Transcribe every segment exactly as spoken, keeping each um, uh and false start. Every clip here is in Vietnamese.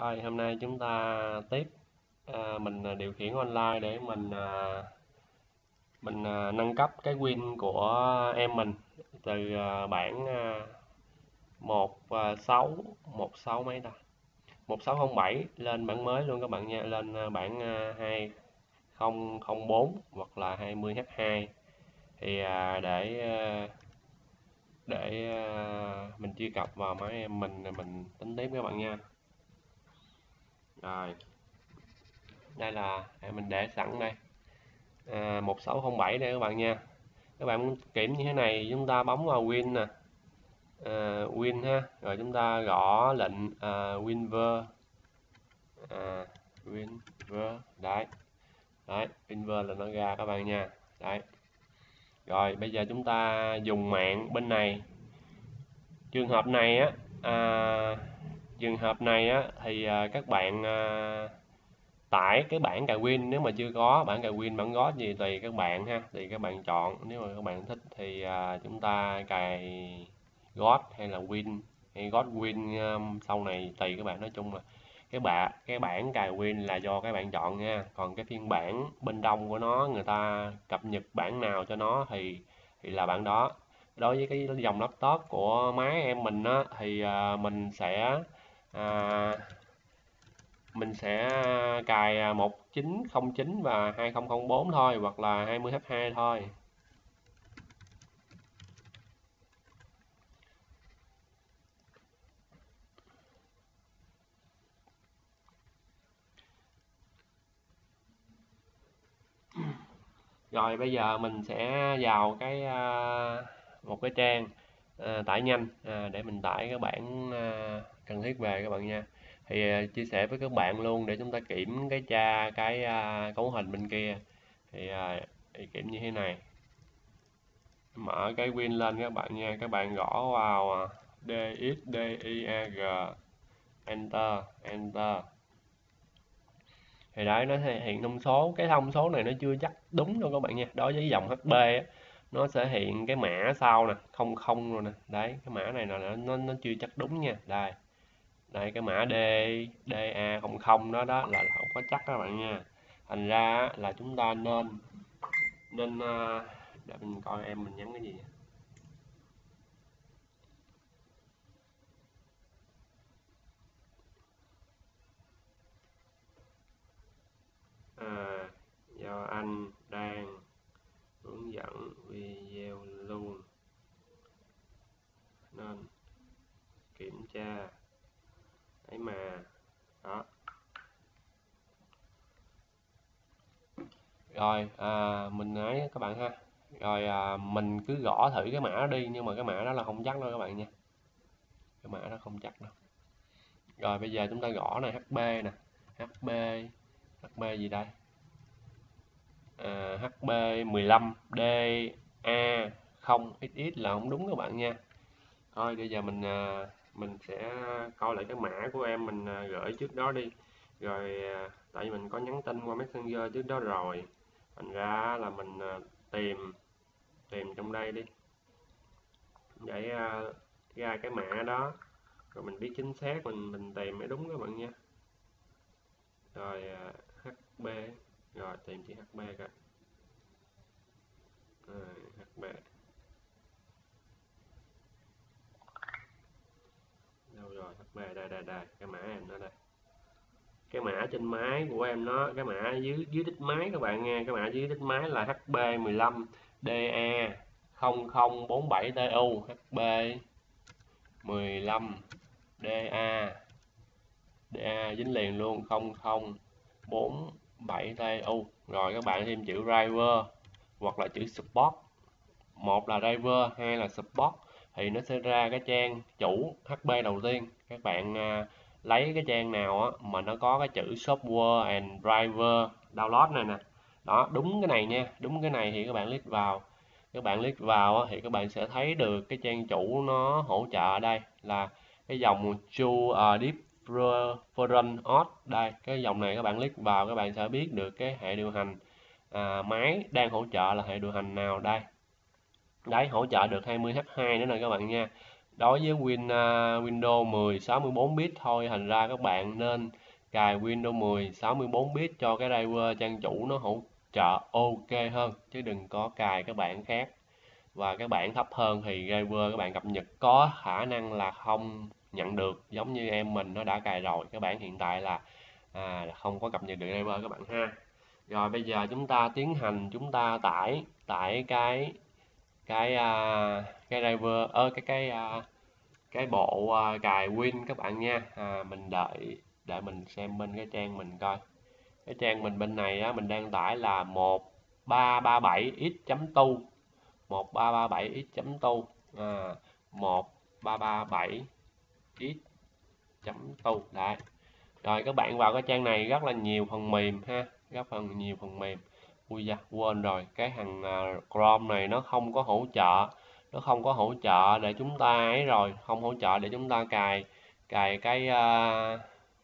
Thôi, hôm nay chúng ta tiếp à, mình à, điều khiển online để mình à, mình à, nâng cấp cái win của em mình từ à, bản à, một sáu một sáu mấy ta một sáu không bảy lên bản mới luôn các bạn nha, lên à, bản à, hai không không bốn hoặc là hai mươi h hai thì à, để à, để à, mình truy cập vào máy em mình mình tính tiếp các bạn nha. Rồi, đây là à, mình để sẵn đây. À, một sáu không bảy đây các bạn nha. Các bạn muốn kiểm như thế này, chúng ta bấm vào Win nè, à, Win ha, rồi chúng ta gõ lệnh à, WinVer, à, WinVer đấy, đấy WinVer là nó ra các bạn nha. Đấy, rồi bây giờ chúng ta dùng mạng bên này. Trường hợp này á, à, trường hợp này á thì à, các bạn à, tải cái bản cài Win, nếu mà chưa có bản cài Win bản gót gì tùy các bạn ha, thì các bạn chọn. Nếu mà các bạn thích thì à, chúng ta cài gót hay là Win hay gót Win, um, sau này tùy các bạn. Nói chung là cái bạn cái bản cài Win là do các bạn chọn nha, còn cái phiên bản bên trong của nó người ta cập nhật bản nào cho nó thì thì là bản đó. Đối với cái dòng laptop của máy em mình á thì à, mình sẽ à, mình sẽ cài một chín không chín và hai không không bốn thôi, hoặc là hai mươi h hai thôi. Rồi bây giờ mình sẽ vào cái à, một cái trang à, tải nhanh à, để mình tải cái bản à, cần thiết về các bạn nha. Thì à, chia sẻ với các bạn luôn để chúng ta kiểm cái tra cái à, cấu hình bên kia. Thì, à, thì kiểm như thế này, mở cái Win lên các bạn nha, các bạn gõ vào à, dxdiag, enter enter thì đấy, nó hiện thông số. Cái thông số này nó chưa chắc đúng đâu các bạn nha. Đối với dòng hát pê á, nó sẽ hiện cái mã sau nè, không không rồi nè. Đấy, cái mã này là nó nó chưa chắc đúng nha. Đây, đây cái mã D DA không không đó đó là không có chắc các bạn nha. Thành ra là chúng ta nên nên à, để mình coi em mình nhắn cái gì. À, do anh đang hướng dẫn video luôn nên kiểm tra ấy mà. Đó, rồi à, mình ấy các bạn ha. Rồi à, mình cứ gõ thử cái mã đó đi, nhưng mà cái mã đó là không chắc đâu các bạn nha, cái mã đó không chắc đâu. Rồi bây giờ chúng ta gõ này, hát pê nè, hát pê hát pê gì đây, à, hát pê mười lăm đê a không ích ích là không đúng các bạn nha. Thôi bây giờ mình à, mình sẽ coi lại cái mã của em mình à, gửi trước đó đi. Rồi à, tại vì mình có nhắn tin qua Messenger trước đó rồi, thành ra là mình à, tìm tìm trong đây đi để à, ra cái mã đó, rồi mình biết chính xác mình mình tìm mới đúng các bạn nha. Rồi à, hát pê, rồi tìm chữ hát pê coi. À, hát pê đâu rồi, hát pê đây đây đây, cái mã em nó đây. Cái mã trên máy của em nó, cái mã dưới dưới đít máy các bạn nghe, cái mã dưới đít máy là hát pê mười lăm đê a không không bốn bảy tê u, hát pê mười lăm đê a đê a dính liền luôn không không bốn bảy tê u. Rồi các bạn thêm chữ driver hoặc là chữ support, một là driver hai là support, thì nó sẽ ra cái trang chủ hát pê đầu tiên. Các bạn à, lấy cái trang nào á mà nó có cái chữ software and driver download này nè, đó đúng cái này nha, đúng cái này thì các bạn click vào. Các bạn click vào á, thì các bạn sẽ thấy được cái trang chủ nó hỗ trợ ở đây là cái dòng chu uh, different os. Đây, cái dòng này các bạn click vào các bạn sẽ biết được cái hệ điều hành à, máy đang hỗ trợ là hệ điều hành nào đây. Đấy, hỗ trợ được hai mươi h hai nữa nè các bạn nha. đối với Win uh, Windows mười sáu mươi bốn bit thôi, thành ra các bạn nên cài Windows mười sáu mươi bốn bit cho cái driver trang chủ nó hỗ trợ ok hơn, chứ đừng có cài các bản khác. Và các bản thấp hơn thì driver các bạn cập nhật có khả năng là không nhận được, giống như em mình nó đã cài rồi, các bạn hiện tại là à, không có cập nhật được driver các bạn ha. Rồi bây giờ chúng ta tiến hành chúng ta tải tải cái cái à, cái driver ơ cái cái à, cái bộ à, cài Win các bạn nha. À, mình đợi đợi mình xem bên cái trang mình coi. Cái trang mình bên này á, mình đang tải là một ba ba bảy x.tu, một ba ba bảy x.tu, à, một ba ba bảy x.tu đấy. Rồi các bạn vào cái trang này rất là nhiều phần mềm ha, rất phần nhiều phần mềm. Ui da, quên rồi, cái thằng à, Chrome này nó không có hỗ trợ, nó không có hỗ trợ để chúng ta ấy rồi, không hỗ trợ để chúng ta cài cài cái uh,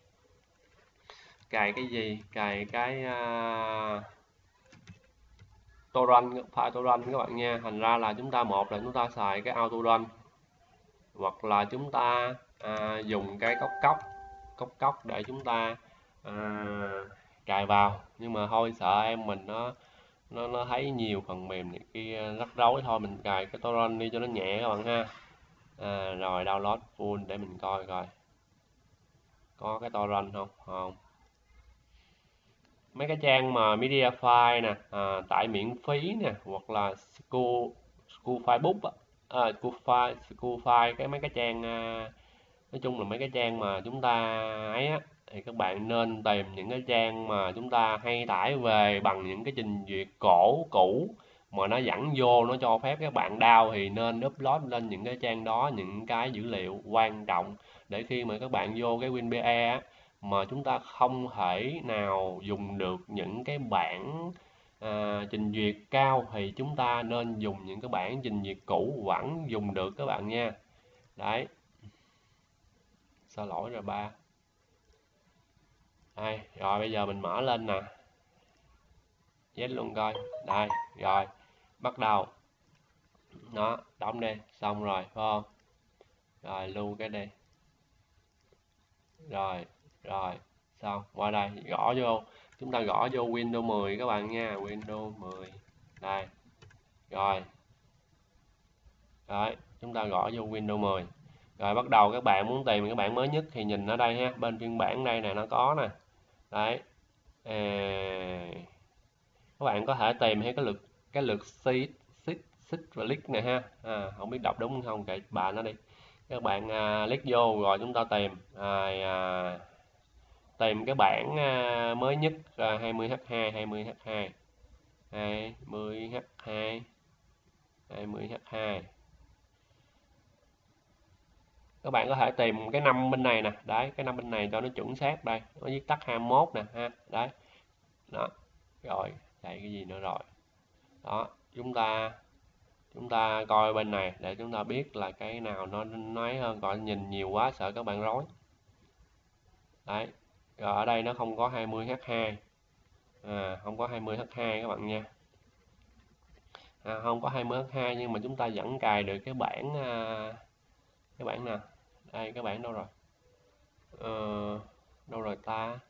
cài cái gì, cài cái uh, torrent, file torrent các bạn nha. Thành ra là chúng ta, một là chúng ta xài cái auto run, hoặc là chúng ta à, dùng cái cốc cốc cốc cốc để chúng ta à, cài vào. Nhưng mà thôi, sợ em mình nó nó nó thấy nhiều phần mềm này kia rắc rối, thôi mình cài cái torrent đi cho nó nhẹ các bạn ha. À, rồi download full để mình coi coi có cái torrent không. Không, mấy cái trang mà media file nè, à, tải miễn phí nè, hoặc là school school file book á, à, school file school file cái mấy cái trang à, nói chung là mấy cái trang mà chúng ta ấy á, thì các bạn nên tìm những cái trang mà chúng ta hay tải về bằng những cái trình duyệt cổ cũ mà nó dẫn vô, nó cho phép các bạn download, thì nên upload lên những cái trang đó những cái dữ liệu quan trọng, để khi mà các bạn vô cái WinBE á, mà chúng ta không thể nào dùng được những cái bản à, trình duyệt cao, thì chúng ta nên dùng những cái bản trình duyệt cũ vẫn dùng được các bạn nha. Đấy, sao lỗi rồi ba. Đây, rồi bây giờ mình mở lên nè, chết luôn coi. Đây, rồi bắt đầu. Đó, đóng đi, xong rồi phải không? Rồi lưu cái đi. Rồi, rồi, xong, qua đây gõ vô, chúng ta gõ vô Windows mười các bạn nha, Windows mười. Đây. Rồi. Đấy, chúng ta gõ vô Windows mười. Rồi bắt đầu các bạn muốn tìm cái bản mới nhất thì nhìn ở đây ha, bên phiên bản đây nè, nó có nè. Đấy. À, các bạn có thể tìm hay cái lượt cái lượt shift shift shift và click này ha. À, không biết đọc đúng không, kệ bà nó đi. Các bạn à, click vô rồi chúng ta tìm à, à, tìm cái bản à, mới nhất à, hai mươi H hai hai mươi H hai hai mươi H hai hai mươi H hai. Các bạn có thể tìm cái năm bên này nè, đấy, cái năm bên này cho nó chuẩn xác. Đây nó viết tắt hai mươi mốt nè ha. Đấy, đó, rồi đây cái gì nữa rồi. Đó, chúng ta chúng ta coi bên này để chúng ta biết là cái nào nó nói hơn, còn nhìn nhiều quá sợ các bạn rối. Đấy, rồi ở đây nó không có hai mươi H hai, à, không có hai mươi H hai các bạn nha. À, không có hai mươi H hai nhưng mà chúng ta vẫn cài được cái bản à, cái bản nào đây, cái bản đâu rồi, ờ, đâu rồi ta,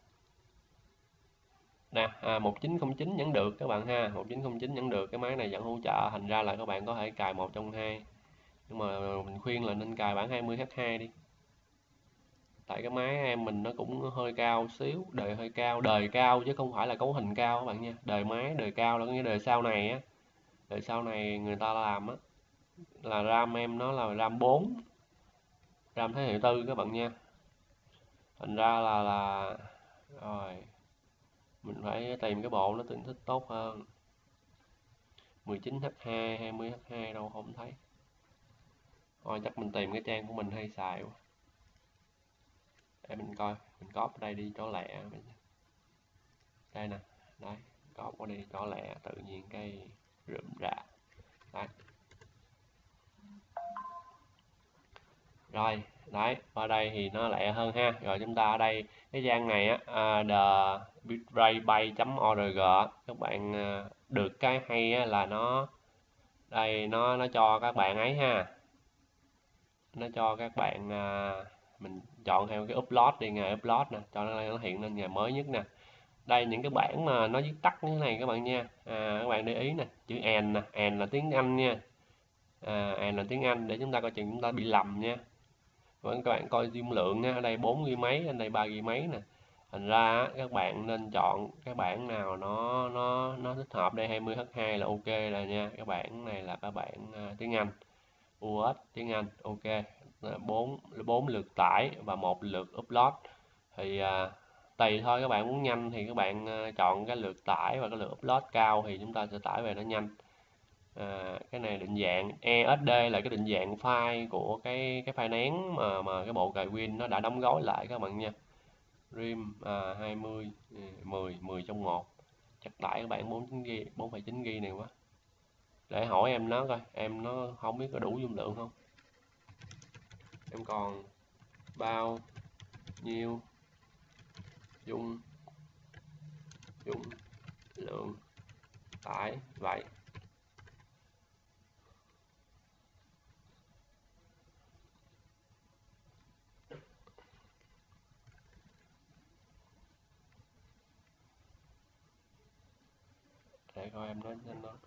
nè, à, một chín không chín vẫn được các bạn ha, một chín không chín vẫn được, cái máy này vẫn hỗ trợ, thành ra là các bạn có thể cài một trong hai, nhưng mà mình khuyên là nên cài bản hai mươi H hai đi, tại cái máy em mình nó cũng hơi cao xíu, đời hơi cao, đời cao chứ không phải là cấu hình cao các bạn nha, đời máy đời cao là cái đời sau này á, đời sau này người ta làm á, là RAM em nó là RAM bốn, RAM thế hệ tư các bạn nha, thành ra là là rồi mình phải tìm cái bộ nó tương thích tốt hơn. Mười chín H hai hai mươi H hai đâu không thấy, thôi chắc mình tìm cái trang của mình hay xài quá, để mình coi, mình copy đây đi cho lẹ. Đây nè, đấy, copy qua đi cho lẹ, tự nhiên cái rượm rạ. Đấy, rồi đấy, ở đây thì nó lẹ hơn ha. Rồi chúng ta ở đây cái trang này á, uh, the bitrate org, các bạn uh, được cái hay á, là nó đây nó nó cho các bạn ấy ha, nó cho các bạn à, mình chọn theo cái upload đi, ngày upload nè, cho nó, nó hiện lên ngày mới nhất nè. Đây những cái bảng mà nó viết tắt như thế này các bạn nha. À, các bạn để ý nè, chữ and nè, and là tiếng Anh nha. À, and là tiếng Anh để chúng ta coi chừng chúng ta bị lầm nha. Vẫn các bạn coi dung lượng nha, ở đây bốn gi mấy, ở đây ba gi mấy nè. Thành ra các bạn nên chọn cái bảng nào nó nó nó thích hợp. Đây hai mươi H hai là ok rồi nha. Cái bảng này là các bạn à, tiếng Anh, u ét tiếng Anh, ok. bốn bốn lượt tải và một lượt upload. Thì à, tùy thôi, các bạn muốn nhanh thì các bạn à, chọn cái lượt tải và cái lượt upload cao thì chúng ta sẽ tải về nó nhanh. À, cái này định dạng e ét đê là cái định dạng file của cái cái file nén mà mà cái bộ cài Win nó đã đóng gói lại các bạn nha. RAM à, hai mươi, mười, mười trong một. Chắc tải các bạn bốn chín gi ga bai, bốn phẩy chín gi ga bai này quá. Để hỏi em nó coi, em nó không biết có đủ dung lượng không. Em còn bao nhiêu dung dung lượng tải vậy? Để coi em nói cho nó.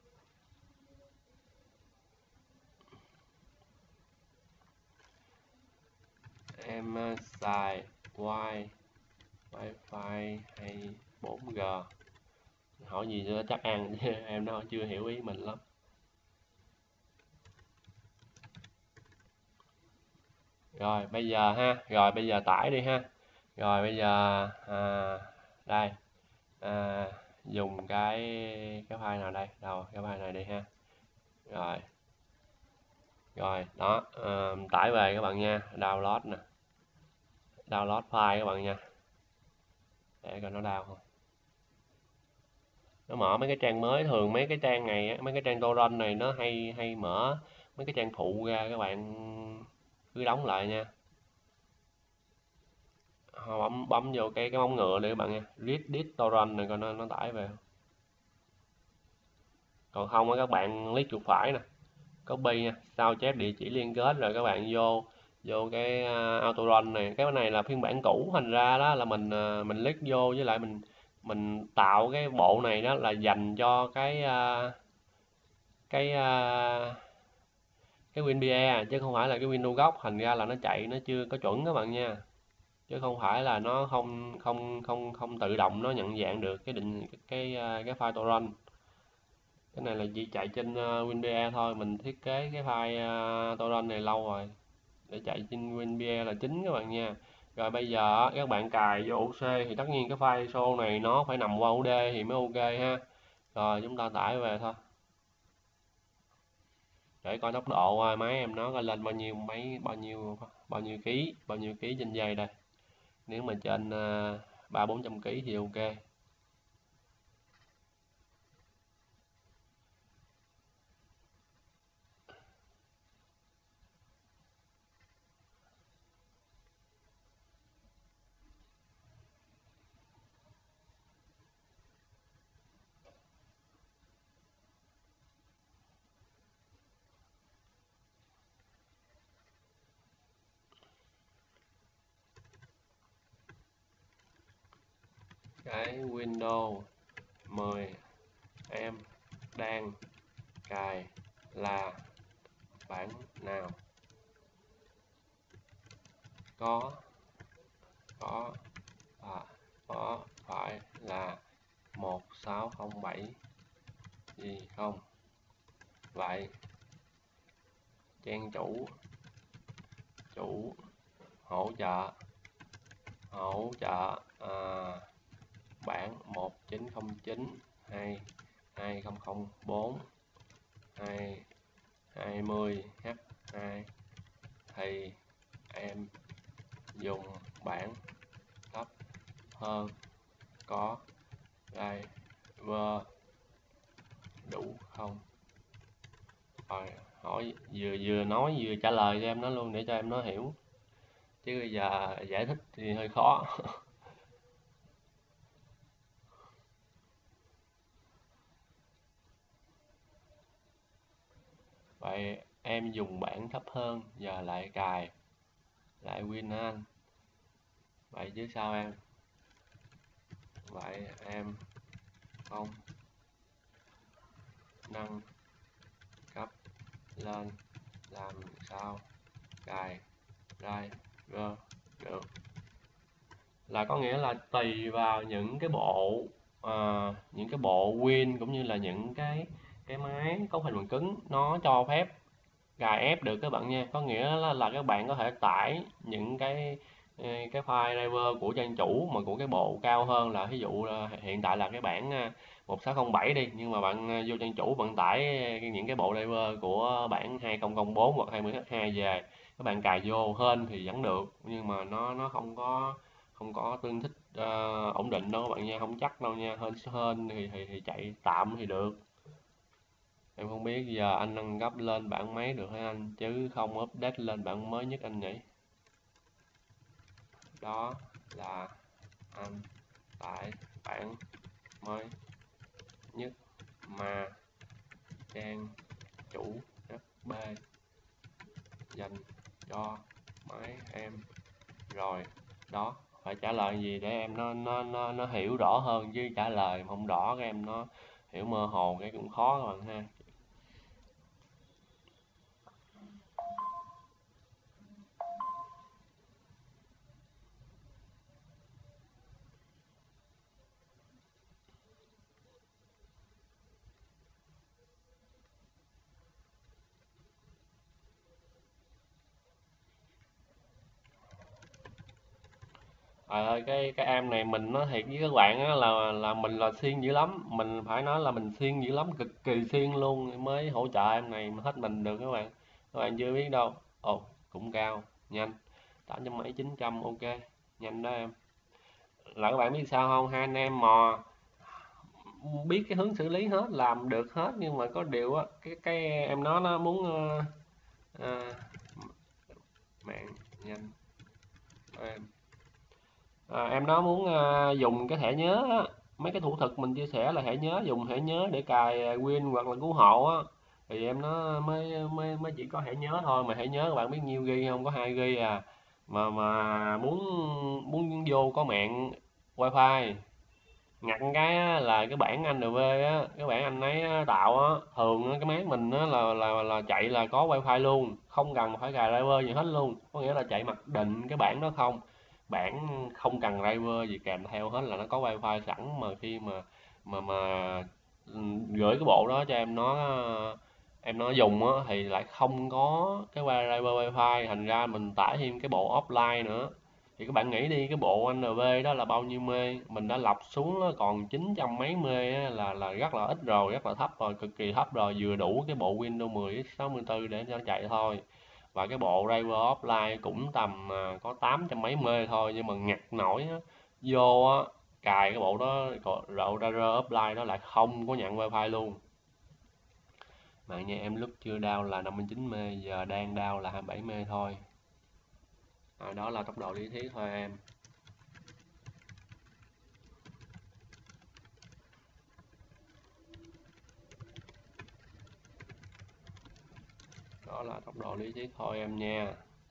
Em uh, xài wi wifi hay bốn G? Hỏi gì cho chắc ăn chứ em nó chưa hiểu ý mình lắm. Rồi bây giờ ha, rồi bây giờ tải đi ha. Rồi bây giờ à, đây à, dùng cái cái file nào đây, đâu cái file này đi ha. Rồi rồi đó, à, tải về các bạn nha, download nè, download file các bạn nha, để coi nó down không. Nó mở mấy cái trang mới, thường mấy cái trang này, mấy cái trang torrent này nó hay hay mở mấy cái trang phụ ra, các bạn cứ đóng lại nha. Bấm bấm vô cái cái móng ngựa để các bạn nha, read this torrent này coi nó nó tải về. Còn không á các bạn click chuột phải nè, copy nha, sao chép địa chỉ liên kết rồi các bạn vô vô cái uh, autorun này. Cái này là phiên bản cũ, thành ra đó là mình uh, mình click vô, với lại mình mình tạo cái bộ này đó là dành cho cái uh, cái uh, cái WinBe chứ không phải là cái Windows gốc, thành ra là nó chạy nó chưa có chuẩn các bạn nha, chứ không phải là nó không không không không tự động nó nhận dạng được cái định cái cái, cái file torrent. Cái này là chỉ chạy trên uh, WinBe thôi, mình thiết kế cái file uh, torrent này lâu rồi để chạy trên WinBe là chính các bạn nha. Rồi bây giờ các bạn cài vô u xê thì tất nhiên cái file show này nó phải nằm qua u đê thì mới ok ha. Rồi chúng ta tải về thôi, để coi tốc độ máy em nó coi lên bao nhiêu mấy bao nhiêu bao nhiêu ký bao nhiêu ký trên giây đây. Nếu mà trên uh, ba bốn trăm ký thì ok. Cái Windows mười em đang cài là bản nào? Có có à, có phải là một sáu không bảy gì không? Vậy trang chủ chủ hỗ trợ hỗ trợ à, bản một chín không chín hay hai không không bốn hay hai mươi H hai thì em dùng bản thấp hơn có driver đủ không? Rồi hỏi vừa vừa nói vừa trả lời cho em nó luôn để cho em nó hiểu, chứ bây giờ giải thích thì hơi khó. Vậy em dùng bản thấp hơn giờ lại cài lại Win hả anh? Vậy chứ sao em? Vậy em không nâng cấp lên làm sao cài driver được? Là có nghĩa là tùy vào những cái bộ ờ, những cái bộ Win cũng như là những cái cái máy cấu hình bằng cứng nó cho phép gài ép được các bạn nha. Có nghĩa là, là các bạn có thể tải những cái cái file driver của trang chủ mà của cái bộ cao hơn, là ví dụ là hiện tại là cái bản à, một sáu không bảy đi, nhưng mà bạn à, vô trang chủ bạn tải những cái bộ driver của bản hai không không bốn hoặc hai mươi H hai về, các bạn cài vô hên thì vẫn được, nhưng mà nó nó không có không có tương thích ờ, ổn định đâu các bạn nha, không chắc đâu nha. Hên hên thì, thì thì chạy tạm thì được. Em không biết giờ anh nâng cấp lên bản mấy được hả anh, chứ không update lên bản mới nhất anh nhỉ? Đó là anh tải bản mới nhất mà trang chủ ép bê dành cho máy em rồi. Đó, phải trả lời gì để em nó nó nó nó hiểu rõ hơn, chứ trả lời mà không rõ các em nó hiểu mơ hồ cái cũng khó các bạn ha. Trời ơi, cái cái em này mình nói thiệt với các bạn á, là là mình là siêng dữ lắm, mình phải nói là mình siêng dữ lắm, cực kỳ siêng luôn mới hỗ trợ em này mà hết mình được các bạn. Các bạn chưa biết đâu. Ồ, cũng cao, nhanh, tám trăm mấy chín trăm, ok, nhanh đó em. Là các bạn biết sao không, hai anh em mò biết cái hướng xử lý hết, làm được hết, nhưng mà có điều á, cái cái em nó nó muốn ờ, ờ, mạng nhanh em. À, em nó muốn à, dùng cái thẻ nhớ á, mấy cái thủ thuật mình chia sẻ là thẻ nhớ, dùng thẻ nhớ để cài Win hoặc là cứu hộ á, thì em nó mới mới mới chỉ có thẻ nhớ thôi, mà thẻ nhớ các bạn biết nhiêu ghi không, có hai ghi à, mà mà muốn muốn vô có mạng wifi ngặt cái á, là cái bản anh rờ vê á, cái bản anh ấy tạo á, thường á, cái máy mình á, là là là chạy là có wifi luôn, không cần phải cài driver gì hết luôn, có nghĩa là chạy mặc định cái bản đó không, bản không cần driver gì kèm theo hết, là nó có wifi sẵn, mà khi mà mà mà ừ, gửi cái bộ đó cho em nó em nó dùng á, thì lại không có cái driver wifi, thành ra mình tải thêm cái bộ offline nữa. Thì các bạn nghĩ đi, cái bộ en vê đó là bao nhiêu mê, mình đã lọc xuống nó còn chín trăm mấy mê á, là là rất là ít rồi, rất là thấp rồi, cực kỳ thấp rồi, vừa đủ cái bộ Windows mười x sáu mươi tư để nó chạy thôi. Và cái bộ driver offline cũng tầm à, có tám trăm mấy mê thôi, nhưng mà ngặt nổi á, vô á, cài cái bộ đó, độ driver offline đó lại không có nhận wifi luôn. Mạng nhà em lúc chưa down là năm mươi chín mê, giờ đang down là hai mươi bảy mê thôi. À, đó là tốc độ lý thuyết thôi em. Đó là tốc độ lý thuyết thôi em nha.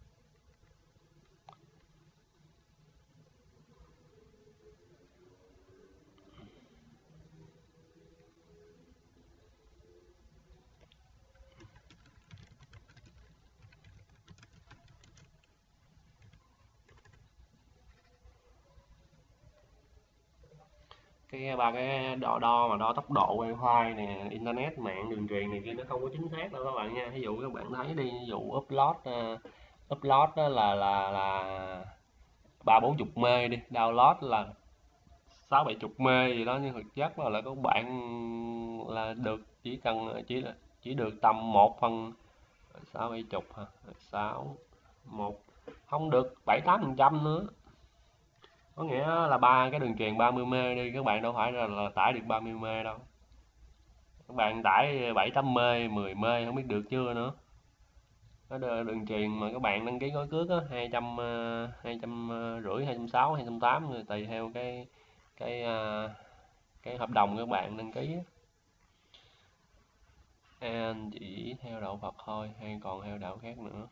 Cái ba cái đo đo mà đo tốc độ wifi nè, internet, mạng, đường truyền này kia nó không có chính xác đâu các bạn nha. Ví dụ các bạn thấy đi, ví dụ upload uh, upload đó là là là ba bốn chục mê đi, download là sáu bảy chục mê gì đó, nhưng thực chất là, là các bạn là được chỉ cần chỉ là chỉ được tầm một phần sáu bảy chục hả, sáu một, không được bảy tám phần trăm nữa. Có nghĩa là ba cái đường truyền ba mươi mê đi, các bạn đâu phải là, là tải được ba mươi mê đâu, các bạn tải bảy tám mê, mười mê không biết được chưa nữa. Cái đường truyền mà các bạn đăng ký gói cước á, hai trăm hai trăm rưỡi, hai trăm sáu, hai trăm tám, tùy theo cái cái à, cái hợp đồng các bạn đăng ký á. An chỉ theo đạo Phật thôi hay còn theo đạo khác nữa?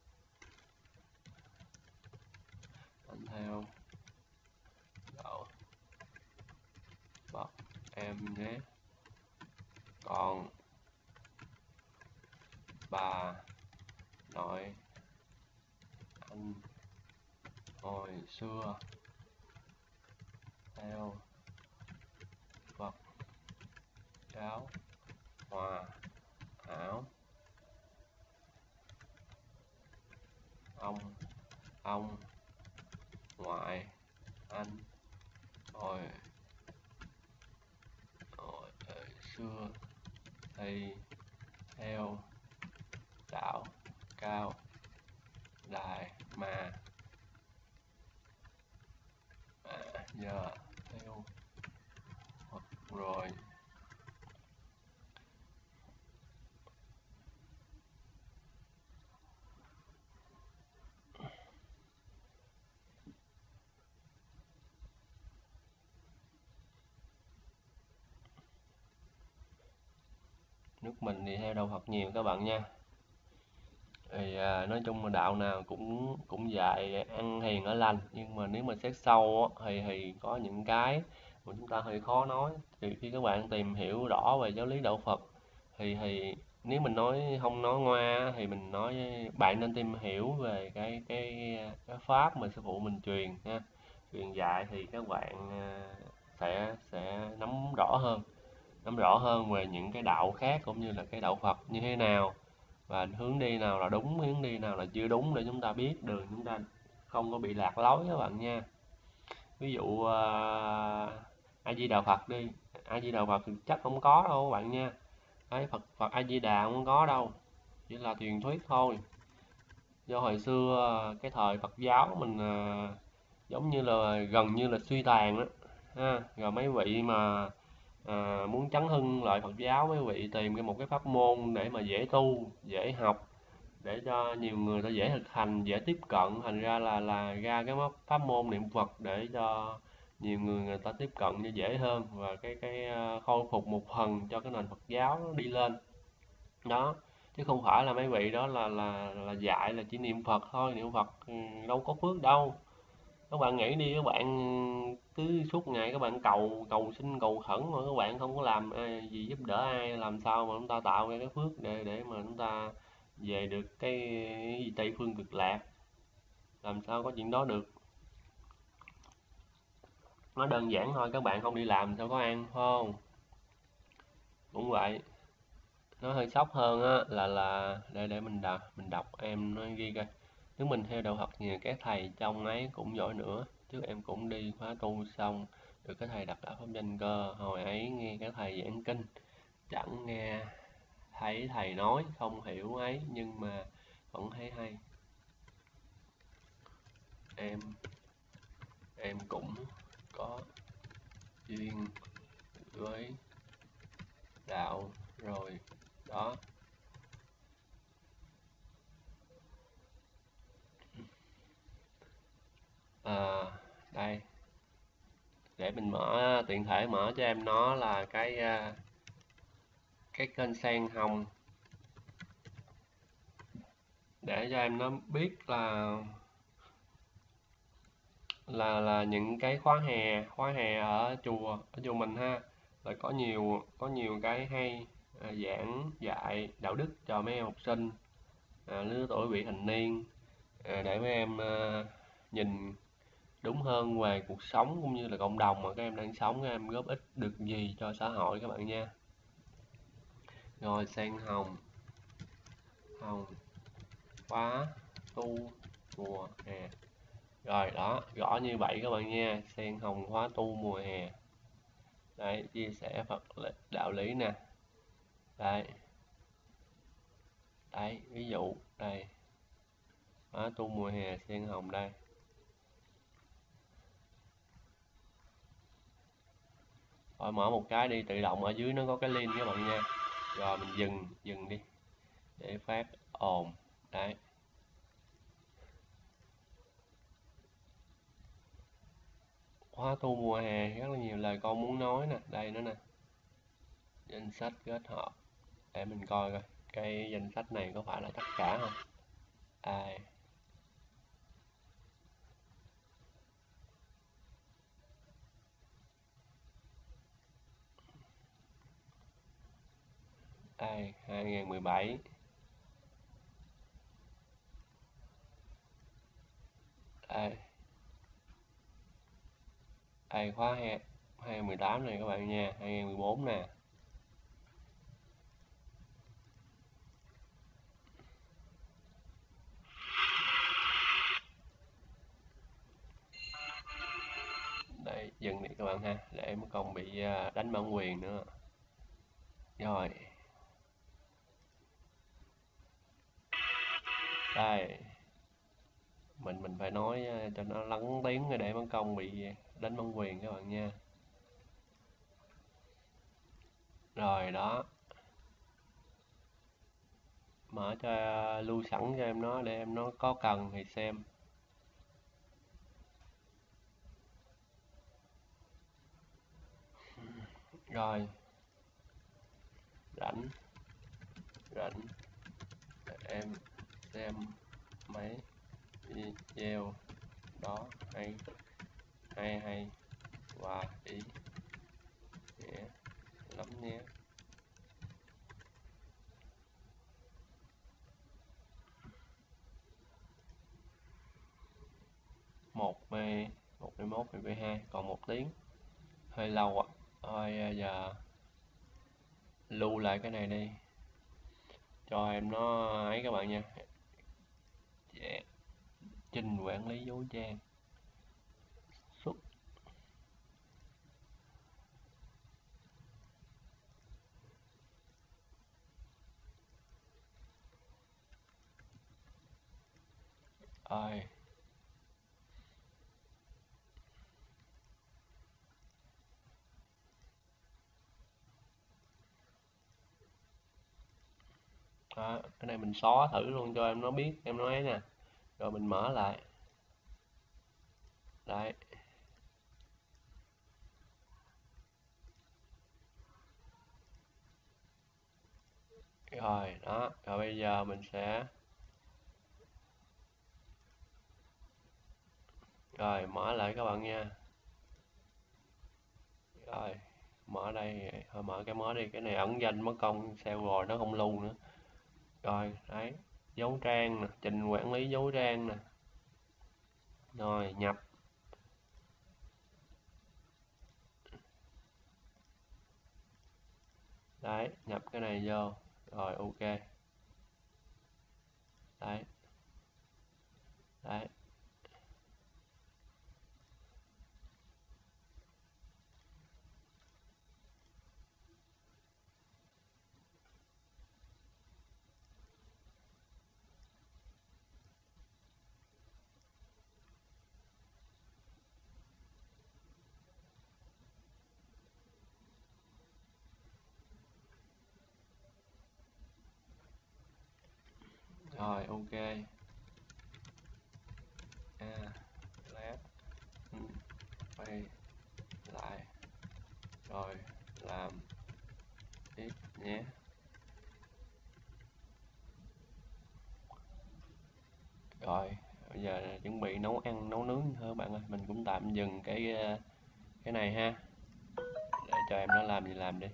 Anh theo đạo Phật em nhé. Còn bà nội anh hồi xưa theo Phật giáo Hòa Hảo. Ông ông ngoại anh hồi hồi xưa thì theo đạo Cao Đài mà à, giờ theo Phật rồi. Nước mình thì theo đạo Phật nhiều các bạn nha. Thì à, nói chung là đạo nào cũng cũng dạy ăn hiền ở lành, nhưng mà nếu mà xét sâu á, thì thì có những cái mà chúng ta hơi khó nói. Thì khi các bạn tìm hiểu rõ về giáo lý đạo Phật thì thì nếu mình nói không nói ngoa thì mình nói bạn nên tìm hiểu về cái cái cái pháp mà sư phụ mình truyền nha, truyền dạy thì các bạn à, sẽ sẽ nắm rõ hơn, nắm rõ hơn về những cái đạo khác cũng như là cái đạo Phật như thế nào, và hướng đi nào là đúng, hướng đi nào là chưa đúng để chúng ta biết đường chúng ta không có bị lạc lối các bạn nha. Ví dụ uh, A Di Đà Phật đi, A Di Đà Phật thì chắc không có đâu các bạn nha. Đấy, Phật Phật A Di Đà không có đâu, chỉ là truyền thuyết thôi. Do hồi xưa cái thời Phật giáo mình uh, giống như là gần như là suy tàn đó ha, rồi mấy vị mà à, muốn chấn hưng lại Phật giáo, mấy vị tìm cái một cái pháp môn để mà dễ tu dễ học, để cho nhiều người ta dễ thực hành dễ tiếp cận, thành ra là là ra cái pháp môn niệm Phật để cho nhiều người người ta tiếp cận cho dễ hơn, và cái cái à, khôi phục một phần cho cái nền Phật giáo nó đi lên đó. Chứ không phải là mấy vị đó là là là dạy là chỉ niệm Phật thôi, niệm Phật ừ, đâu có phước đâu. Các bạn nghĩ đi, các bạn cứ suốt ngày các bạn cầu cầu xin cầu khẩn mà các bạn không có làm ai, gì giúp đỡ ai, làm sao mà chúng ta tạo ra cái phước để để mà chúng ta về được cái, cái Tây phương cực lạc, làm sao có chuyện đó được. Nó đơn giản thôi, các bạn không đi làm sao có ăn phải không? Cũng vậy. Nó hơi sốc hơn á là là để để mình đọc mình đọc em nói ghi coi. Nếu mình theo đạo Phật nhiều các thầy trong ấy cũng giỏi nữa, trước em cũng đi khóa tu xong được cái thầy đặt đạo pháp danh cơ, hồi ấy nghe các thầy giảng kinh chẳng nghe thấy thầy nói không hiểu ấy, nhưng mà vẫn thấy hay. Em em cũng có duyên với đạo rồi đó. À, đây để mình mở tiện thể mở cho em, nó là cái à, cái kênh sen hồng để cho em nó biết là là là những cái khóa hè khóa hè ở chùa ở chùa mình ha, là có nhiều có nhiều cái hay à, giảng dạy đạo đức cho mấy em học sinh à, lứa tuổi vị thành niên, à, để mấy em à, nhìn đúng hơn về cuộc sống cũng như là cộng đồng mà các em đang sống, các em góp ích được gì cho xã hội các bạn nha. Rồi sen hồng hồng khóa tu mùa hè. Rồi đó, gõ như vậy các bạn nha, sen hồng khóa tu mùa hè. Đấy, chia sẻ Phật đạo lý nè. Đấy, đấy, ví dụ đây, khóa tu mùa hè sen hồng đây. Rồi mở một cái đi, tự động ở dưới nó có cái link các bạn nha. Rồi mình dừng, dừng đi để phát ồn. Đấy. Khóa tu mùa hè rất là nhiều lời con muốn nói nè, đây nữa nè. Danh sách kết hợp. để mình coi coi cái danh sách này có phải là tất cả không. Ai ai hai nghìn mười bảy, ai ai khóa hai hai mười tám này các bạn nha, hai nghìn mười bốn nè. Đây dừng đi các bạn ha, để mất công bị à, đánh bản quyền nữa. Rồi đây, mình mình phải nói à, cho nó lắng tiếng rồi để mất công bị đánh bản quyền các bạn nha. Rồi đó, mở cho à, lưu sẵn cho em nó để em nó có cần thì xem. Rồi rảnh rảnh em xem mấy video đó hay hay hay và ý nghĩa lắm nhé. Một b một b một b hai còn một tiếng hơi lâu ạ. Thôi à, giờ lưu lại cái này đi cho em nó ấy các bạn nha. Dạ, trình quản lý dấu trang xuất. Ơi đó, cái này mình xóa thử luôn cho em nó biết em nó ấy nè, rồi mình mở lại đấy. Rồi đó, rồi bây giờ mình sẽ rồi mở lại các bạn nha. Rồi mở đây, thôi mở cái mới đi, cái này ẩn danh mất công sao rồi nó không lưu nữa. Rồi đấy, dấu trang nè, trình quản lý dấu trang nè. Rồi nhập, đấy nhập cái này vô. Rồi ok, đấy đấy. Rồi ok. À, lát ừ, quay lại rồi làm tiếp nhé. Rồi bây giờ chuẩn bị nấu ăn nấu nướng thôi các bạn ơi, mình cũng tạm dừng cái ờ, cái này ha, để cho em nó làm gì làm đi.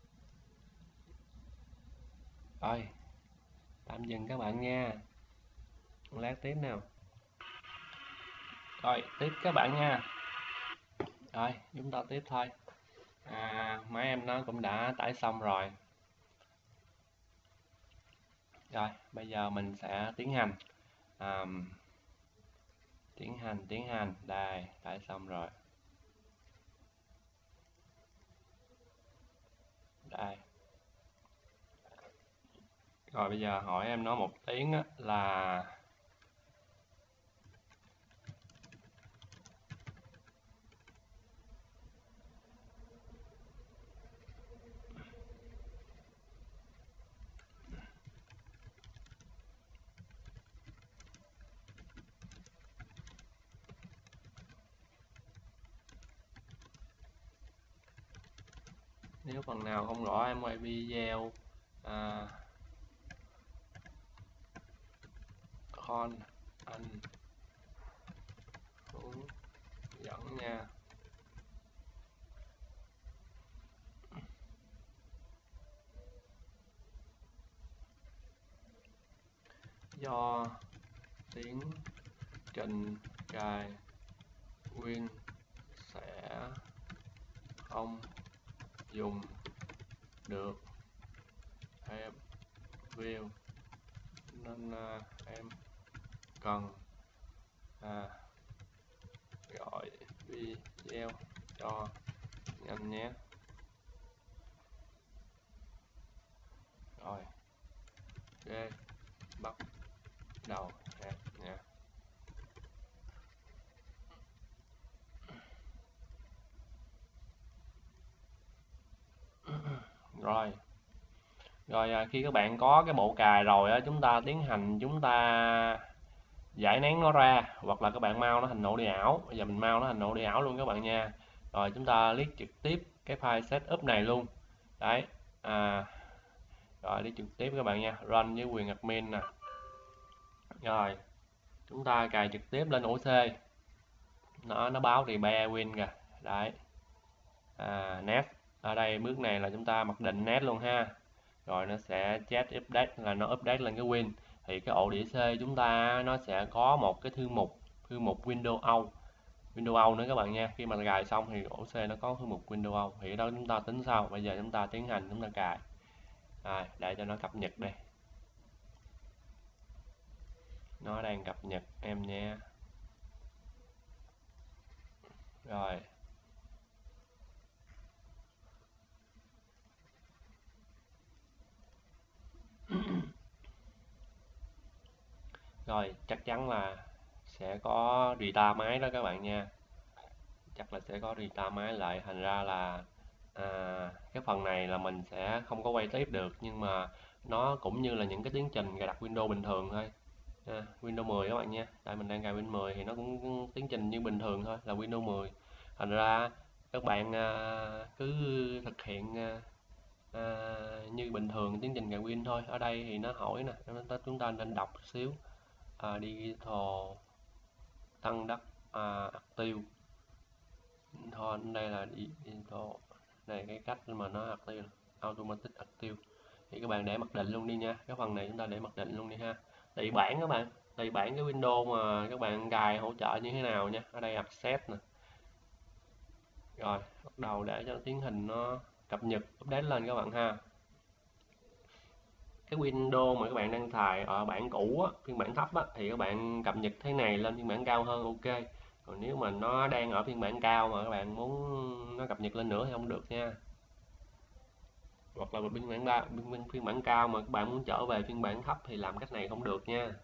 Rồi tạm dừng các bạn nha, lát tiếp nào. Rồi tiếp các bạn nha. Rồi chúng ta tiếp thôi. À, máy em nó cũng đã tải xong rồi. Rồi bây giờ mình sẽ tiến hành à, tiến hành tiến hành đây, tải xong rồi đây. Rồi bây giờ hỏi em nó một tiếng á, là nếu phần nào không rõ em quay video à, con anh hướng dẫn nha. Do tiến trình cài Win sẽ không dùng được thêm view nên uh, em cần à, gọi video cho nhanh nhé. Rồi, ok, bắt đầu ha nha. Rồi, rồi à, khi các bạn có cái bộ cài rồi á, chúng ta tiến hành chúng ta giải nén nó ra, hoặc là các bạn mau nó thành nội địa ảo. Bây giờ mình mau nó thành nội địa ảo luôn các bạn nha. Rồi chúng ta click trực tiếp cái file setup này luôn. Đấy, à, rồi đi trực tiếp các bạn nha, run với quyền admin nè. Rồi chúng ta cài trực tiếp lên ổ C, nó nó báo repair win kìa. Đấy, à, net ở đây bước này là chúng ta mặc định net luôn ha. Rồi nó sẽ chat update là nó update lên cái win. Thì cái ổ đĩa C chúng ta nó sẽ có một cái thư mục thư mục Windows out Windows out nữa các bạn nha. Khi mà cài xong thì ổ C nó có thư mục Windows out, thì đó chúng ta tính sau. Bây giờ chúng ta tiến hành chúng ta cài. Rồi, để cho nó cập nhật đây, nó đang cập nhật em nha. Rồi rồi chắc chắn là sẽ có restart máy đó các bạn nha, chắc là sẽ có restart máy lại, thành ra là à, cái phần này là mình sẽ không có quay tiếp được, nhưng mà nó cũng như là những cái tiến trình cài đặt Windows bình thường thôi. À, Windows mười các bạn nha, tại mình đang cài Windows mười thì nó cũng tiến trình như bình thường thôi, là Windows mười. Thành ra các bạn à, cứ thực hiện à, à, như bình thường tiến trình cài Win thôi. Ở đây thì nó hỏi nè, chúng ta nên đọc xíu. à, Digital tăng đắc à, tiêu thôi, đây là digital, này cái cách mà nó active automatic active, thì các bạn để mặc định luôn đi nha. Cái phần này chúng ta để mặc định luôn đi ha. Tùy bản các bạn, tùy bản cái Windows mà các bạn cài hỗ trợ như thế nào nha. Ở đây access nè. Rồi bắt đầu để cho tiến hình nó cập nhật update lên các bạn ha. Cái Windows mà các bạn đang xài ở bản cũ á, phiên bản thấp á, thì các bạn cập nhật thế này lên phiên bản cao hơn, ok. Còn nếu mà nó đang ở phiên bản cao mà các bạn muốn nó cập nhật lên nữa thì không được nha. Hoặc là phiên bản ba phiên, phiên bản cao mà các bạn muốn trở về phiên bản thấp thì làm cách này không được nha.